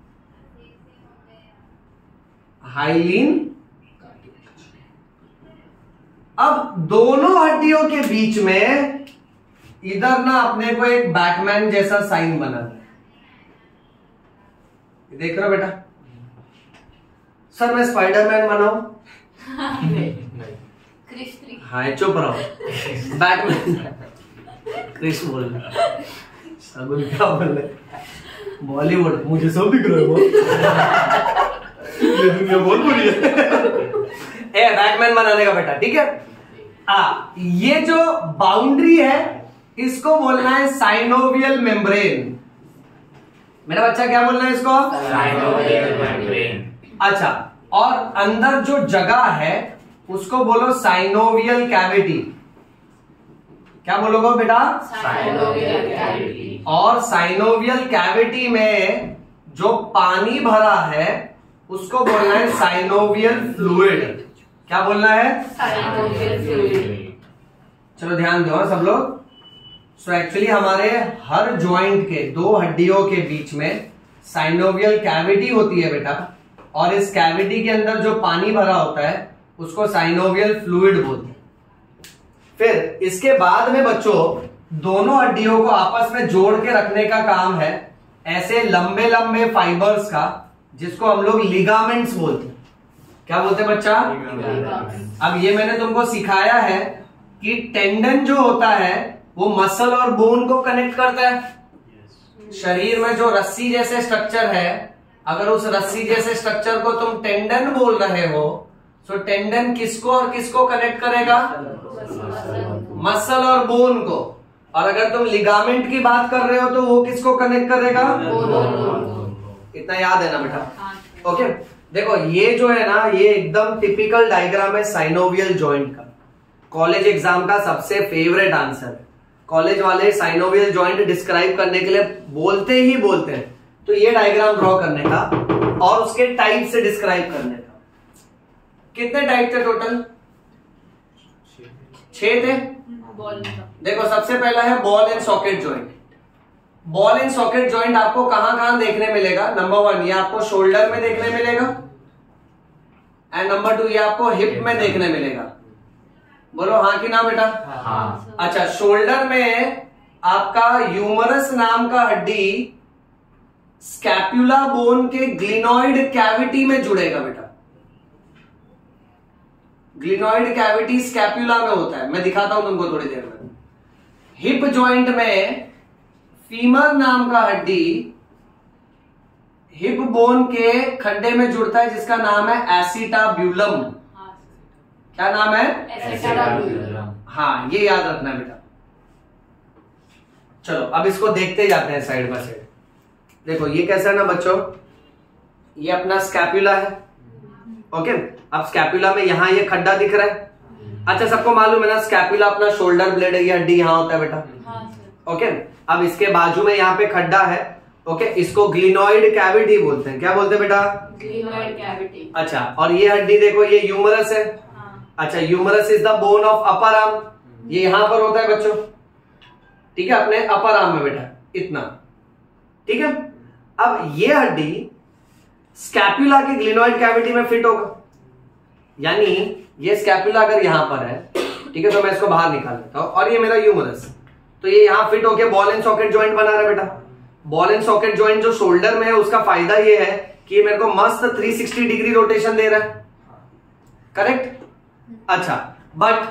हाइलीन. अब दोनों हड्डियों के बीच में इधर ना अपने को एक बैटमैन जैसा साइन बना है. देख रहे हो बेटा? सर मैं स्पाइडरमैन बनाऊं? हाँ, चुप रहो. बैटमैन क्रिस बोल रहे, सगुन क्या बोल रहे? बॉलीवुड मुझे सब दिख रहा है वो. ये दुनिया बहुत बुरी है. बैटमैन बनाने का बेटा, ठीक है. ये जो बाउंड्री है इसको बोलना है साइनोवियल मेम्ब्रेन. मेरा बच्चा क्या बोलना है इसको? Synovial membrane. अच्छा, और अंदर जो जगह है उसको बोलो साइनोवियल कैविटी. क्या बोलोगे बेटा? Synovial cavity. और साइनोवियल कैविटी में जो पानी भरा है उसको बोलना है साइनोवियल फ्लूइड. क्या बोलना है? Synovial fluid. चलो ध्यान दो सब लोग. सो एक्चुअली हमारे हर जॉइंट के दो हड्डियों के बीच में साइनोवियल कैविटी होती है बेटा, और इस कैविटी के अंदर जो पानी भरा होता है उसको साइनोवियल फ्लूइड बोलते हैं. फिर इसके बाद में बच्चों दोनों हड्डियों को आपस में जोड़ के रखने का काम है ऐसे लंबे लंबे फाइबर्स का, जिसको हम लोग लिगामेंट्स बोलते हैं. क्या बोलते हैं बच्चा? अब ये मैंने तुमको सिखाया है कि टेंडन जो होता है वो मसल और बोन को कनेक्ट करता है. शरीर में जो रस्सी जैसे स्ट्रक्चर है, अगर उस रस्सी जैसे स्ट्रक्चर को तुम टेंडन बोल रहे हो, तो टेंडन किसको और किसको कनेक्ट करेगा? मसल और बोन को. और अगर तुम लिगामेंट की बात कर रहे हो तो वो किसको कनेक्ट करेगा? इतना याद है ना बेटा? ओके, देखो ये जो है ना, ये एकदम टिपिकल डायग्राम है साइनोवियल जॉइंट का. कॉलेज एग्जाम का सबसे फेवरेट आंसर है. कॉलेज वाले साइनोवियल जॉइंट डिस्क्राइब करने के लिए बोलते ही बोलते हैं, तो ये डायग्राम ड्रॉ करने का और उसके टाइप से डिस्क्राइब करने का. कितने टाइप थे टोटल? 6 थे. देखो सबसे पहला है ball and socket joint. Ball and socket joint आपको कहां कहां देखने मिलेगा? नंबर 1 ये आपको शोल्डर में देखने मिलेगा, एंड नंबर 2 ये आपको हिप में देखने मिलेगा. बोलो हाँ कि ना बेटा? हाँ. अच्छा, शोल्डर में आपका ह्यूमरस नाम का हड्डी स्कैपुला बोन के ग्लिनॉइड कैविटी में जुड़ेगा बेटा. ग्लिनॉइड कैविटी स्कैपुला में होता है, मैं दिखाता हूं तुमको थोड़ी देर में. हिप जॉइंट में फीमर नाम का हड्डी हिप बोन के खड्डे में जुड़ता है जिसका नाम है एसिटाब्यूलम. क्या नाम है? Acetabulum. हाँ, ये याद रखना है बेटा। चलो अब इसको देखते जाते हैं साइड बाय साइड। देखो ये कैसा है ना बच्चों, ये अपना स्कैपुला है। ओके, अब स्कैपुला में यहाँ ये खड्डा दिख रहा है। अच्छा, सबको मालूम है ना स्कैपुला अपना शोल्डर ब्लेड है, ये हड्डी यहाँ होता है बेटा। हाँ सर। ओके, अब इसके बाजू में यहाँ पे खड्डा है। ओके, इसको ग्लिनोइड कैविटी बोलते हैं। क्या बोलते हैं बेटा? Glenoid cavity. अच्छा, और ये हड्डी देखो, ये ह्यूमरस है। हाँ। अच्छा, humerus is the bone of upper arm. ये यहां पर होता है बच्चों, ठीक है, अपने अपर आर्म में बेटा, इतना, ठीक है। अब ये हड्डी स्कैपुला के ग्लिनोइड कैविटी में फिट होगा, यानी ये स्कैपुला अगर यहां पर है, ठीक है, तो मैं इसको बाहर निकाल लेता हूं, और ये मेरा ह्यूमरस, तो ये यहां फिट होके बॉल एंड सॉकेट ज्वाइंट बना रहा है बेटा। बॉल एंड सॉकेट ज्वाइंट जो शोल्डर में है, उसका फायदा ये है कि ये मेरे को मस्त 360 डिग्री रोटेशन दे रहा है, करेक्ट। अच्छा, बट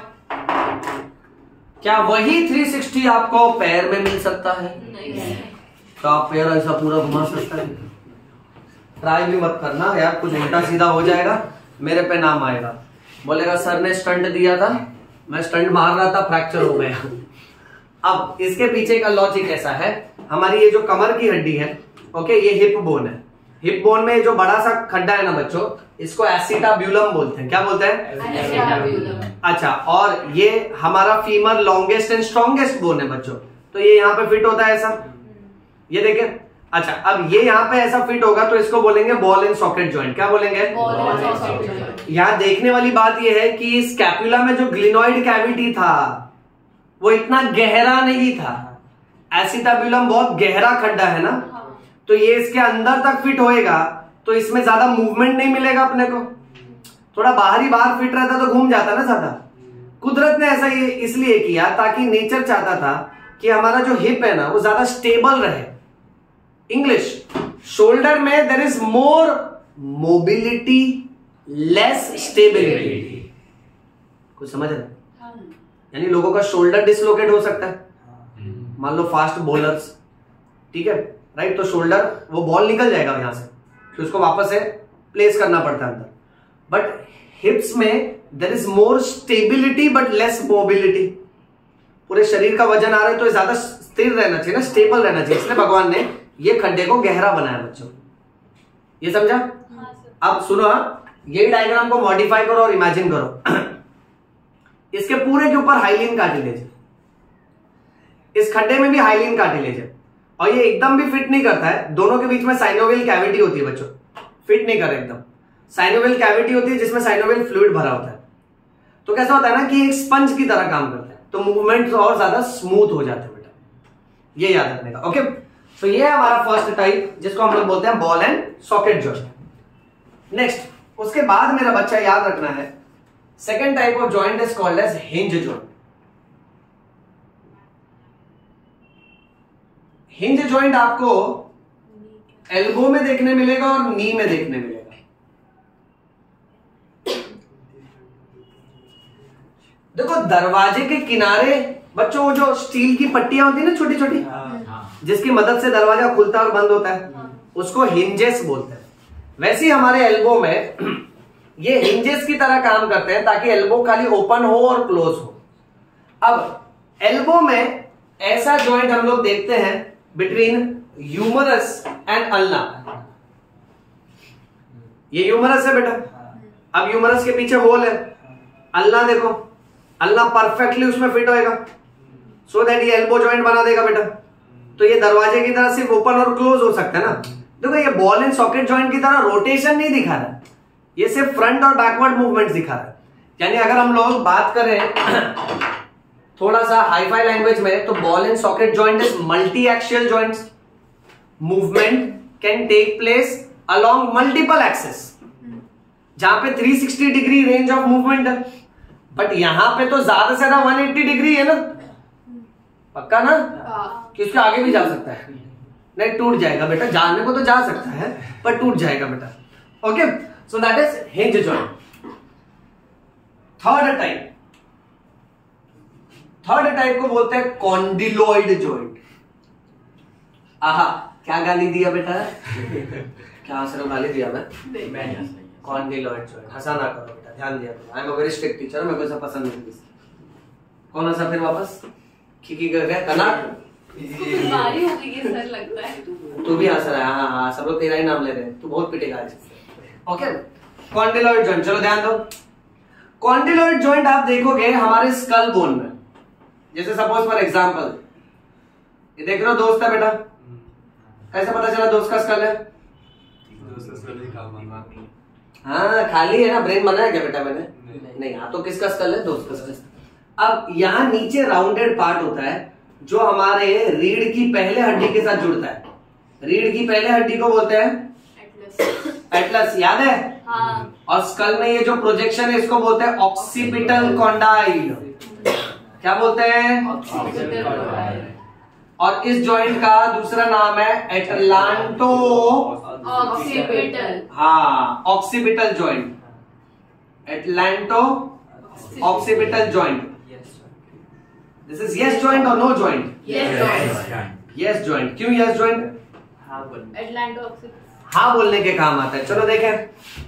क्या वही 360 आपको पैर में मिल सकता है? नहीं। तो आप पैर ऐसा पूरा घुमा सकता है? ट्राई भी मत करना यार, कुछ उल्टा सीधा हो जाएगा, मेरे पे नाम आएगा, बोलेगा सर ने स्टंट दिया था, मैं स्टंट मार रहा था, फ्रैक्चर हो गया। अब इसके पीछे का लॉजिक ऐसा है, हमारी ये जो कमर की हड्डी है, ओके, ये हिप बोन है। हिप बोन में जो बड़ा सा खड्डा है ना बच्चों, इसको एसिटाब्यूलम बोलते हैं। क्या बोलते हैं? Acetabulum. अच्छा, और ये हमारा femur longest and strongest bone है बच्चों, तो ये यहाँ पे फिट होता है ऐसा, ये देखें। अच्छा, अब ये यहाँ पे ऐसा फिट होगा तो इसको बोलेंगे बॉल एंड सॉकेट ज्वाइंट। क्या बोलेंगे? Ball and socket joint. यहाँ देखने वाली बात यह है कि स्कैपुला में जो ग्लिनोइड कैविटी था वो इतना गहरा नहीं था। एसिटाब्यूलम बहुत गहरा खड्डा है ना, तो ये इसके अंदर तक फिट होएगा, तो इसमें ज्यादा मूवमेंट नहीं मिलेगा अपने को। थोड़ा बाहर फिट रहता तो घूम जाता ना ज्यादा। कुदरत ने ऐसा ये इसलिए किया ताकि नेचर चाहता था कि हमारा जो हिप है ना वो ज्यादा स्टेबल रहे। इंग्लिश, शोल्डर में there is more mobility, less stability. कुछ समझ रहे? यानी लोगों का शोल्डर डिसलोकेट हो सकता है, मान लो फास्ट बॉलर्स, ठीक है, राइट, तो शोल्डर वो बॉल निकल जाएगा यहां से, तो उसको वापस से प्लेस करना पड़ता है अंदर। बट हिप्स में there is more stability but less mobility. पूरे शरीर का वजन आ रहा है तो ज्यादा स्थिर रहना चाहिए ना, स्टेबल रहना चाहिए, इसलिए भगवान ने ये खड्डे को गहरा बनाया बच्चों। ये समझा? अब सुनो, यही डायग्राम को मॉडिफाई करो और इमेजिन करो। इसके पूरे के ऊपर हाइलिन कार्टिलेज है, इस खड्डे में भी हाइलिन कार्टिलेज है, और ये एकदम भी फिट नहीं करता है। दोनों के बीच में साइनोवियल कैविटी होती है बच्चों, फिट नहीं कर एकदम। साइनोवियल कैविटी होती है जिसमें साइनोवियल फ्लूइड भरा होता है। तो कैसा होता है ना कि एक स्पंज की तरह काम करता है, तो मूवमेंट और ज्यादा स्मूथ हो जाते हैं बेटा, ये याद रखने का। ओके, तो ये है हमारा फर्स्ट टाइप जिसको हम लोग बोलते हैं ball and socket joint. Next, उसके बाद मेरा बच्चा याद रखना है, second type of joint is called as hinge joint. Hinge joint आपको एल्बो में देखने मिलेगा और नी में देखने मिलेगा। देखो दरवाजे के किनारे बच्चों वो जो स्टील की पट्टियां होती है ना छोटी छोटी, जिसकी मदद से दरवाजा खुलता और बंद होता है, उसको हिंजेस बोलते हैं। वैसे ही हमारे एल्बो में ये हिंजेस की तरह काम करते हैं ताकि एल्बो खाली ओपन हो और क्लोज हो। अब एल्बो में ऐसा जॉइंट हम लोग देखते हैं बिटवीन ह्यूमरस एंड अल्ना। ये ह्यूमरस है बेटा, अब ह्यूमरस के पीछे होल है, अल्ना देखो, अल्ना परफेक्टली उसमें फिट होएगा, सो दैट ये एल्बो जॉइंट बना देगा बेटा। तो ये दरवाजे की तरह सिर्फ ओपन और क्लोज हो सकता है ना। देखो ये बॉल एंड सॉकेट जॉइंट की तरह रोटेशन नहीं दिखा रहा है, ये सिर्फ फ्रंट और बैकवर्ड मूवमेंट दिखा रहा है। यानी अगर हम लोग बात करें थोड़ा सा हाईफाई लैंग्वेज में, तो ball and socket joint is multi axial joints. Movement can take place along multiple axes, जहां पे 360 डिग्री रेंज ऑफ मूवमेंट है। बट यहां पे तो ज्यादा से ज्यादा 180 डिग्री है ना, पक्का ना, कि उसके आगे भी जा सकता है, नहीं टूट जाएगा बेटा, जाने को तो जा सकता है पर टूट जाएगा बेटा। Okay, so that is hinge joint. Third type को बोलते हैं कॉन्डिलोइड जॉइंट। आहा, क्या गाली दिया बेटा? क्या सिर्फ गाली दिया मैं? कॉन्डिलोइड जॉइंट, हंसा ना करो बेटा, बेटा, ध्यान दिया करो। I am a very strict teacher, मेरे को सब पसंद नहीं किसी। कौन सा फिर वापस खिकी कर गया कनाट? बीमारी हो गई है सर लगता है। तू भी हंस रहा है। हाँ हाँ, सब लोग तेरा ही नाम ले रहे हैं, तू बहुत पिटेगा आज। ओके, कॉन्डिलॉइड जॉइंट, चलो ध्यान दो। कॉन्डिलॉइड जॉइंट आप देखोगे हमारे स्कल बोन में, जैसे सपोज फॉर एग्जांपल ये देख रहे हो दोस्त है बेटा, कैसे पता चला दोस्त का स्कल है? हाँ खाली है ना, ब्रेन बना है क्या बेटा मैंने? नहीं। हाँ तो किसका स्कल है? दोस्त का स्कल। अब यहाँ नीचे राउंडेड पार्ट होता है जो हमारे रीढ़ की पहले हड्डी के साथ जुड़ता है। रीढ़ की पहले हड्डी को बोलते हैं एटलस, याद है? हाँ। और स्कल में ये जो प्रोजेक्शन है इसको बोलते हैं ऑक्सीपिटल कॉन्डाइल। क्या बोलते हैं? और इस जॉइंट का दूसरा नाम है एटलांटो ऑक्सीपिटल। हाँ, occipital joint, atlanto occipital joint. This is yes joint और नो जॉइंट? Yes joint. क्यों यस जॉइंट? एटलांटो ऑक्सीपिटल हाँ बोलने के काम आता है। चलो देखें,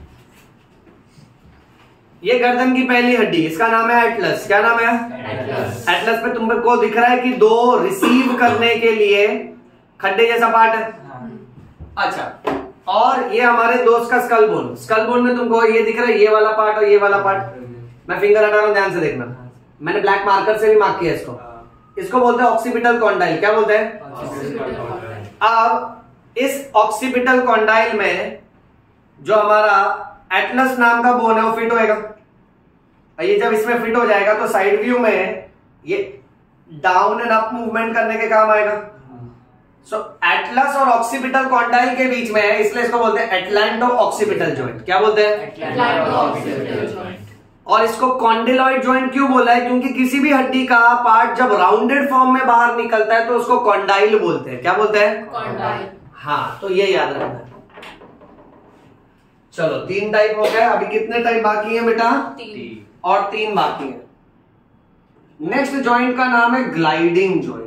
ये गर्दन की पहली हड्डी, इसका नाम है एटलस। क्या नाम है? एटलस पे तुमको दिख रहा है कि दो रिसीव करने के लिए खड्डे जैसा पार्ट है। अच्छा, और ये हमारे दोस्त का स्कल बोन। स्कल बोन में तुमको ये दिख रहा है, ये वाला पार्ट और ये वाला पार्ट। मैं फिंगर हटा रहा हूं, ध्यान से देखना। मैंने ब्लैक मार्कर से भी मार्क किया इसको। इसको बोलते हैं ऑक्सीपिटल कॉन्डाइल। क्या बोलते हैं? अब इस ऑक्सीपिटल कॉन्डाइल में जो हमारा एटलस नाम का बोन है वो फिट होएगा। ये जब इसमें फिट हो जाएगा तो साइड व्यू में ये डाउन एंड अप मूवमेंट करने के काम आएगा। सो एटलस और ऑक्सीपिटल कॉन्डाइल के बीच में है, इसलिए इसको बोलते हैं एटलांटो ऑक्सीपिटल जॉइंट। क्या बोलते हैं? Atlanto occipital joint. और इसको कॉन्डिलॉइड जॉइंट क्यों बोला है? क्योंकि किसी भी हड्डी का पार्ट जब राउंडेड फॉर्म में बाहर निकलता है तो उसको कॉन्डाइल बोलते हैं। क्या बोलते हैं? कॉन्डाइल। हाँ, तो ये याद रखना है। चलो 3 टाइप हो गए, अभी कितने टाइप बाकी है बेटा? 3 और 3 बाकी है। नेक्स्ट जॉइंट का नाम है ग्लाइडिंग जॉइंट।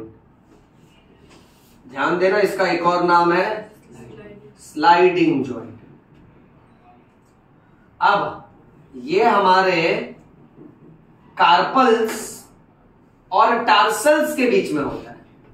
ध्यान देना, इसका एक और नाम है स्लाइडिंग जॉइंट। अब ये हमारे कार्पल्स और टार्सल्स के बीच में होता है।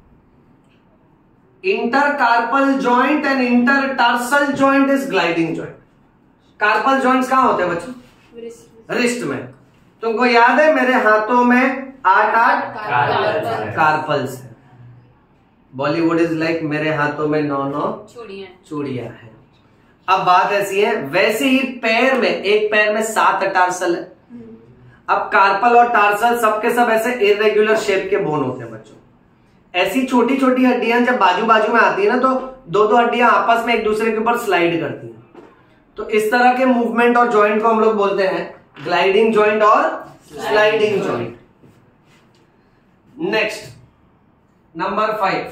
Intercarpal joint and intertarsal joint is gliding joint. Carpal joints कहां होते हैं बच्चों? रिस्ट में। तुमको याद है मेरे हाथों में 8 कार्पल्स है। बॉलीवुड इज लाइक मेरे हाथों में 9 चूड़ियां हैं। अब बात ऐसी है, वैसे ही पैर में, एक पैर में 7 टार्सल है। अब कार्पल और टार्सल सबके सब ऐसे इरेगुलर शेप के बोन होते हैं बच्चों। ऐसी छोटी छोटी हड्डियां जब बाजू बाजू में आती है ना, तो दो हड्डियां आपस में एक दूसरे के ऊपर स्लाइड करती हैं। तो इस तरह के मूवमेंट और जॉइंट को हम लोग बोलते हैं ग्लाइडिंग जॉइंट और sliding joint. Next number 5,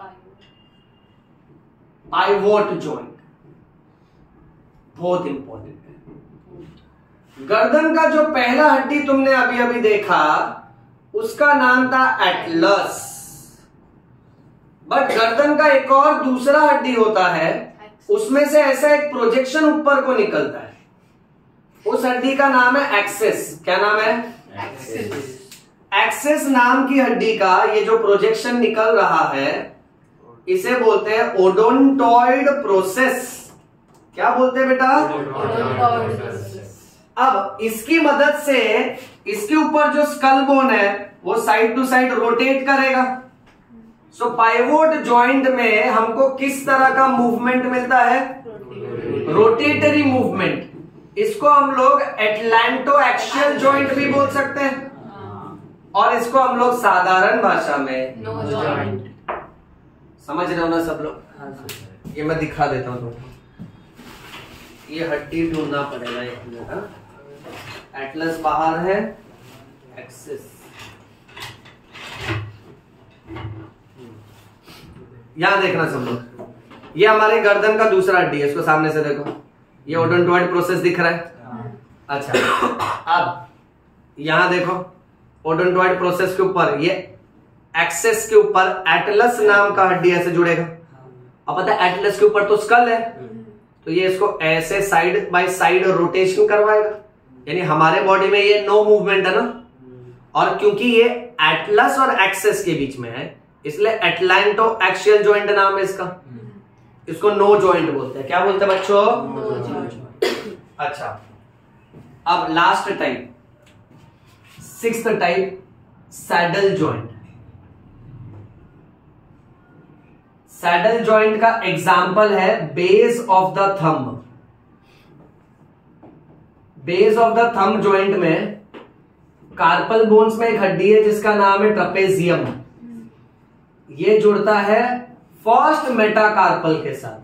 pivot joint. बहुत इंपॉर्टेंट है। गर्दन का जो पहला हड्डी तुमने अभी अभी देखा उसका नाम था एटलस, बट गर्दन का एक और दूसरा हड्डी होता है, उसमें से ऐसा एक प्रोजेक्शन ऊपर को निकलता है। उस हड्डी का नाम है एक्सेस। क्या नाम है? एक्सेस नाम की हड्डी का ये जो प्रोजेक्शन निकल रहा है इसे बोलते हैं ओडोंटॉइड प्रोसेस। क्या बोलते हैं बेटा? अब इसकी मदद से इसके ऊपर जो स्कल बोन है वो साइड टू साइड रोटेट करेगा। सो पाइवोट जॉइंट में हमको किस तरह का मूवमेंट मिलता है? Rotatory movement. इसको हम लोग एटलांटो एक्सियल जॉइंट भी बोल सकते हैं, और इसको हम लोग साधारण भाषा में नो जॉइंट। समझ रहे हो ना सब लोग? ये मैं दिखा देता हूं तुमको। ये हड्डी ढूंढना पड़ेगा एक मिनट। एटलस बाहर है, एक्सिस यहां देखना सब लोग। ये हमारे गर्दन का दूसरा हड्डी है, इसको सामने से देखो। ये ओडोंटॉइड प्रोसेस दिख रहा है। अच्छा, अब यहां देखो, ओडोंटॉइड प्रोसेस के ऊपर ये एक्सेस के ऊपर एटलस नाम का हड्डी ऐसे जुड़ेगा। अब पता है एटलस के ऊपर तो स्कल है, तो ये इसको ऐसे साइड बाय साइड रोटेशन करवाएगा। यानी हमारे बॉडी में ये नो मूवमेंट है ना, और क्योंकि ये एटलस और एक्सेस के बीच में है इसलिए एटलैंटो एक्सियल जॉइंट नाम है इसका। इसको नो जॉइंट बोलते हैं। क्या बोलते हैं बच्चों? अच्छा, अब last type, sixth type, saddle joint. Saddle joint का एग्जाम्पल है base of the thumb. Base of the thumb joint में कार्पल बोन्स में एक हड्डी है जिसका नाम है ट्रपेजियम। ये जुड़ता है फर्स्ट मेटाकार्पल के साथ,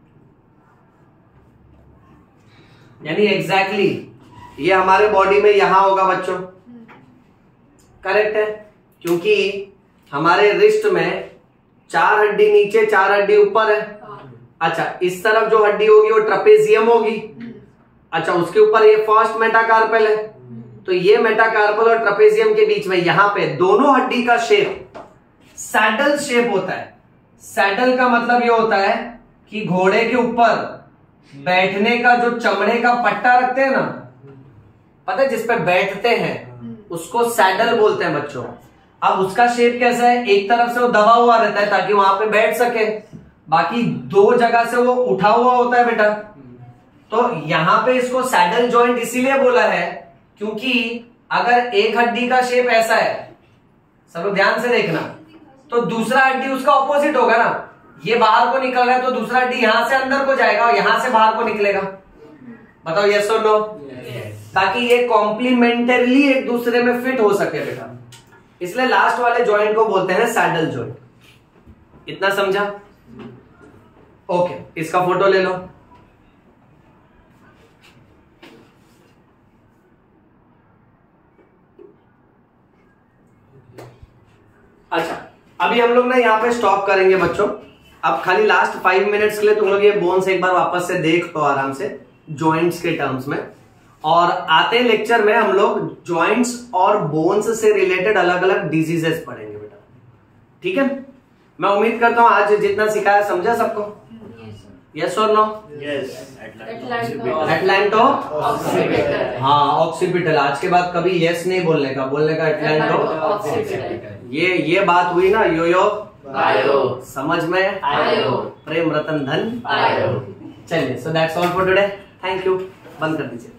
यानी एग्जैक्टली ये हमारे बॉडी में यहां होगा बच्चों। करेक्ट है, क्योंकि हमारे रिस्ट में 4 हड्डी नीचे 4 हड्डी ऊपर है। अच्छा, इस तरफ जो हड्डी होगी वो ट्रपेजियम होगी। अच्छा, उसके ऊपर ये फर्स्ट मेटाकार्पल है, तो ये मेटाकार्पल और ट्रपेजियम के बीच में यहां पे दोनों हड्डी का शेप सैडल शेप होता है। सैडल का मतलब ये होता है कि घोड़े के ऊपर बैठने का जो चमड़े का पट्टा रखते हैं ना, पता है जिस पे बैठते हैं, उसको सैडल बोलते हैं बच्चों। अब उसका शेप कैसा है? एक तरफ से वो दबा हुआ रहता है ताकि वहां पे बैठ सके, बाकी 2 जगह से वो उठा हुआ होता है बेटा। तो यहां पे इसको सैडल जॉइंट इसीलिए बोला है क्योंकि अगर एक हड्डी का शेप ऐसा है, सब लोग ध्यान से देखना, तो दूसरा हड्डी उसका ऑपोजिट होगा ना। ये बाहर को निकल रहा है तो दूसरा हड्डी यहां से अंदर को जाएगा और यहां से बाहर को निकलेगा। बताओ यस और नो? ताकि ये कॉम्प्लीमेंटरली एक दूसरे में फिट हो सके बेटा, इसलिए लास्ट वाले जॉइंट को बोलते हैं सैडल जॉइंट। इतना समझा? ओके, इसका फोटो ले लो। अच्छा, अभी हम लोग ना यहाँ पे स्टॉप करेंगे बच्चों। अब खाली लास्ट 5 मिनट्स के लिए तुम लोग ये बोन्स एक बार वापस से देख तो आराम से जॉइंट्स के टर्म्स में, और आते लेक्चर में हम लोग जॉइंट्स और बोन्स से रिलेटेड अलग अलग डिजीजेस पढ़ेंगे बेटा। ठीक है, मैं उम्मीद करता हूं आज जितना सिखाया समझा सबको। यस और नो? Atlanto occipital. हाँ, ऑक्सीपिटल। आज के बाद कभी यस नहीं बोलने का, बोलने का एटलैंटो ऑक्सीपिटल। ये बात हुई ना, यो यो बायो, समझ में आयो, प्रेम रतन धन आयो। चलिए, so that's all for today. Thank you. बंद कर दीजिए।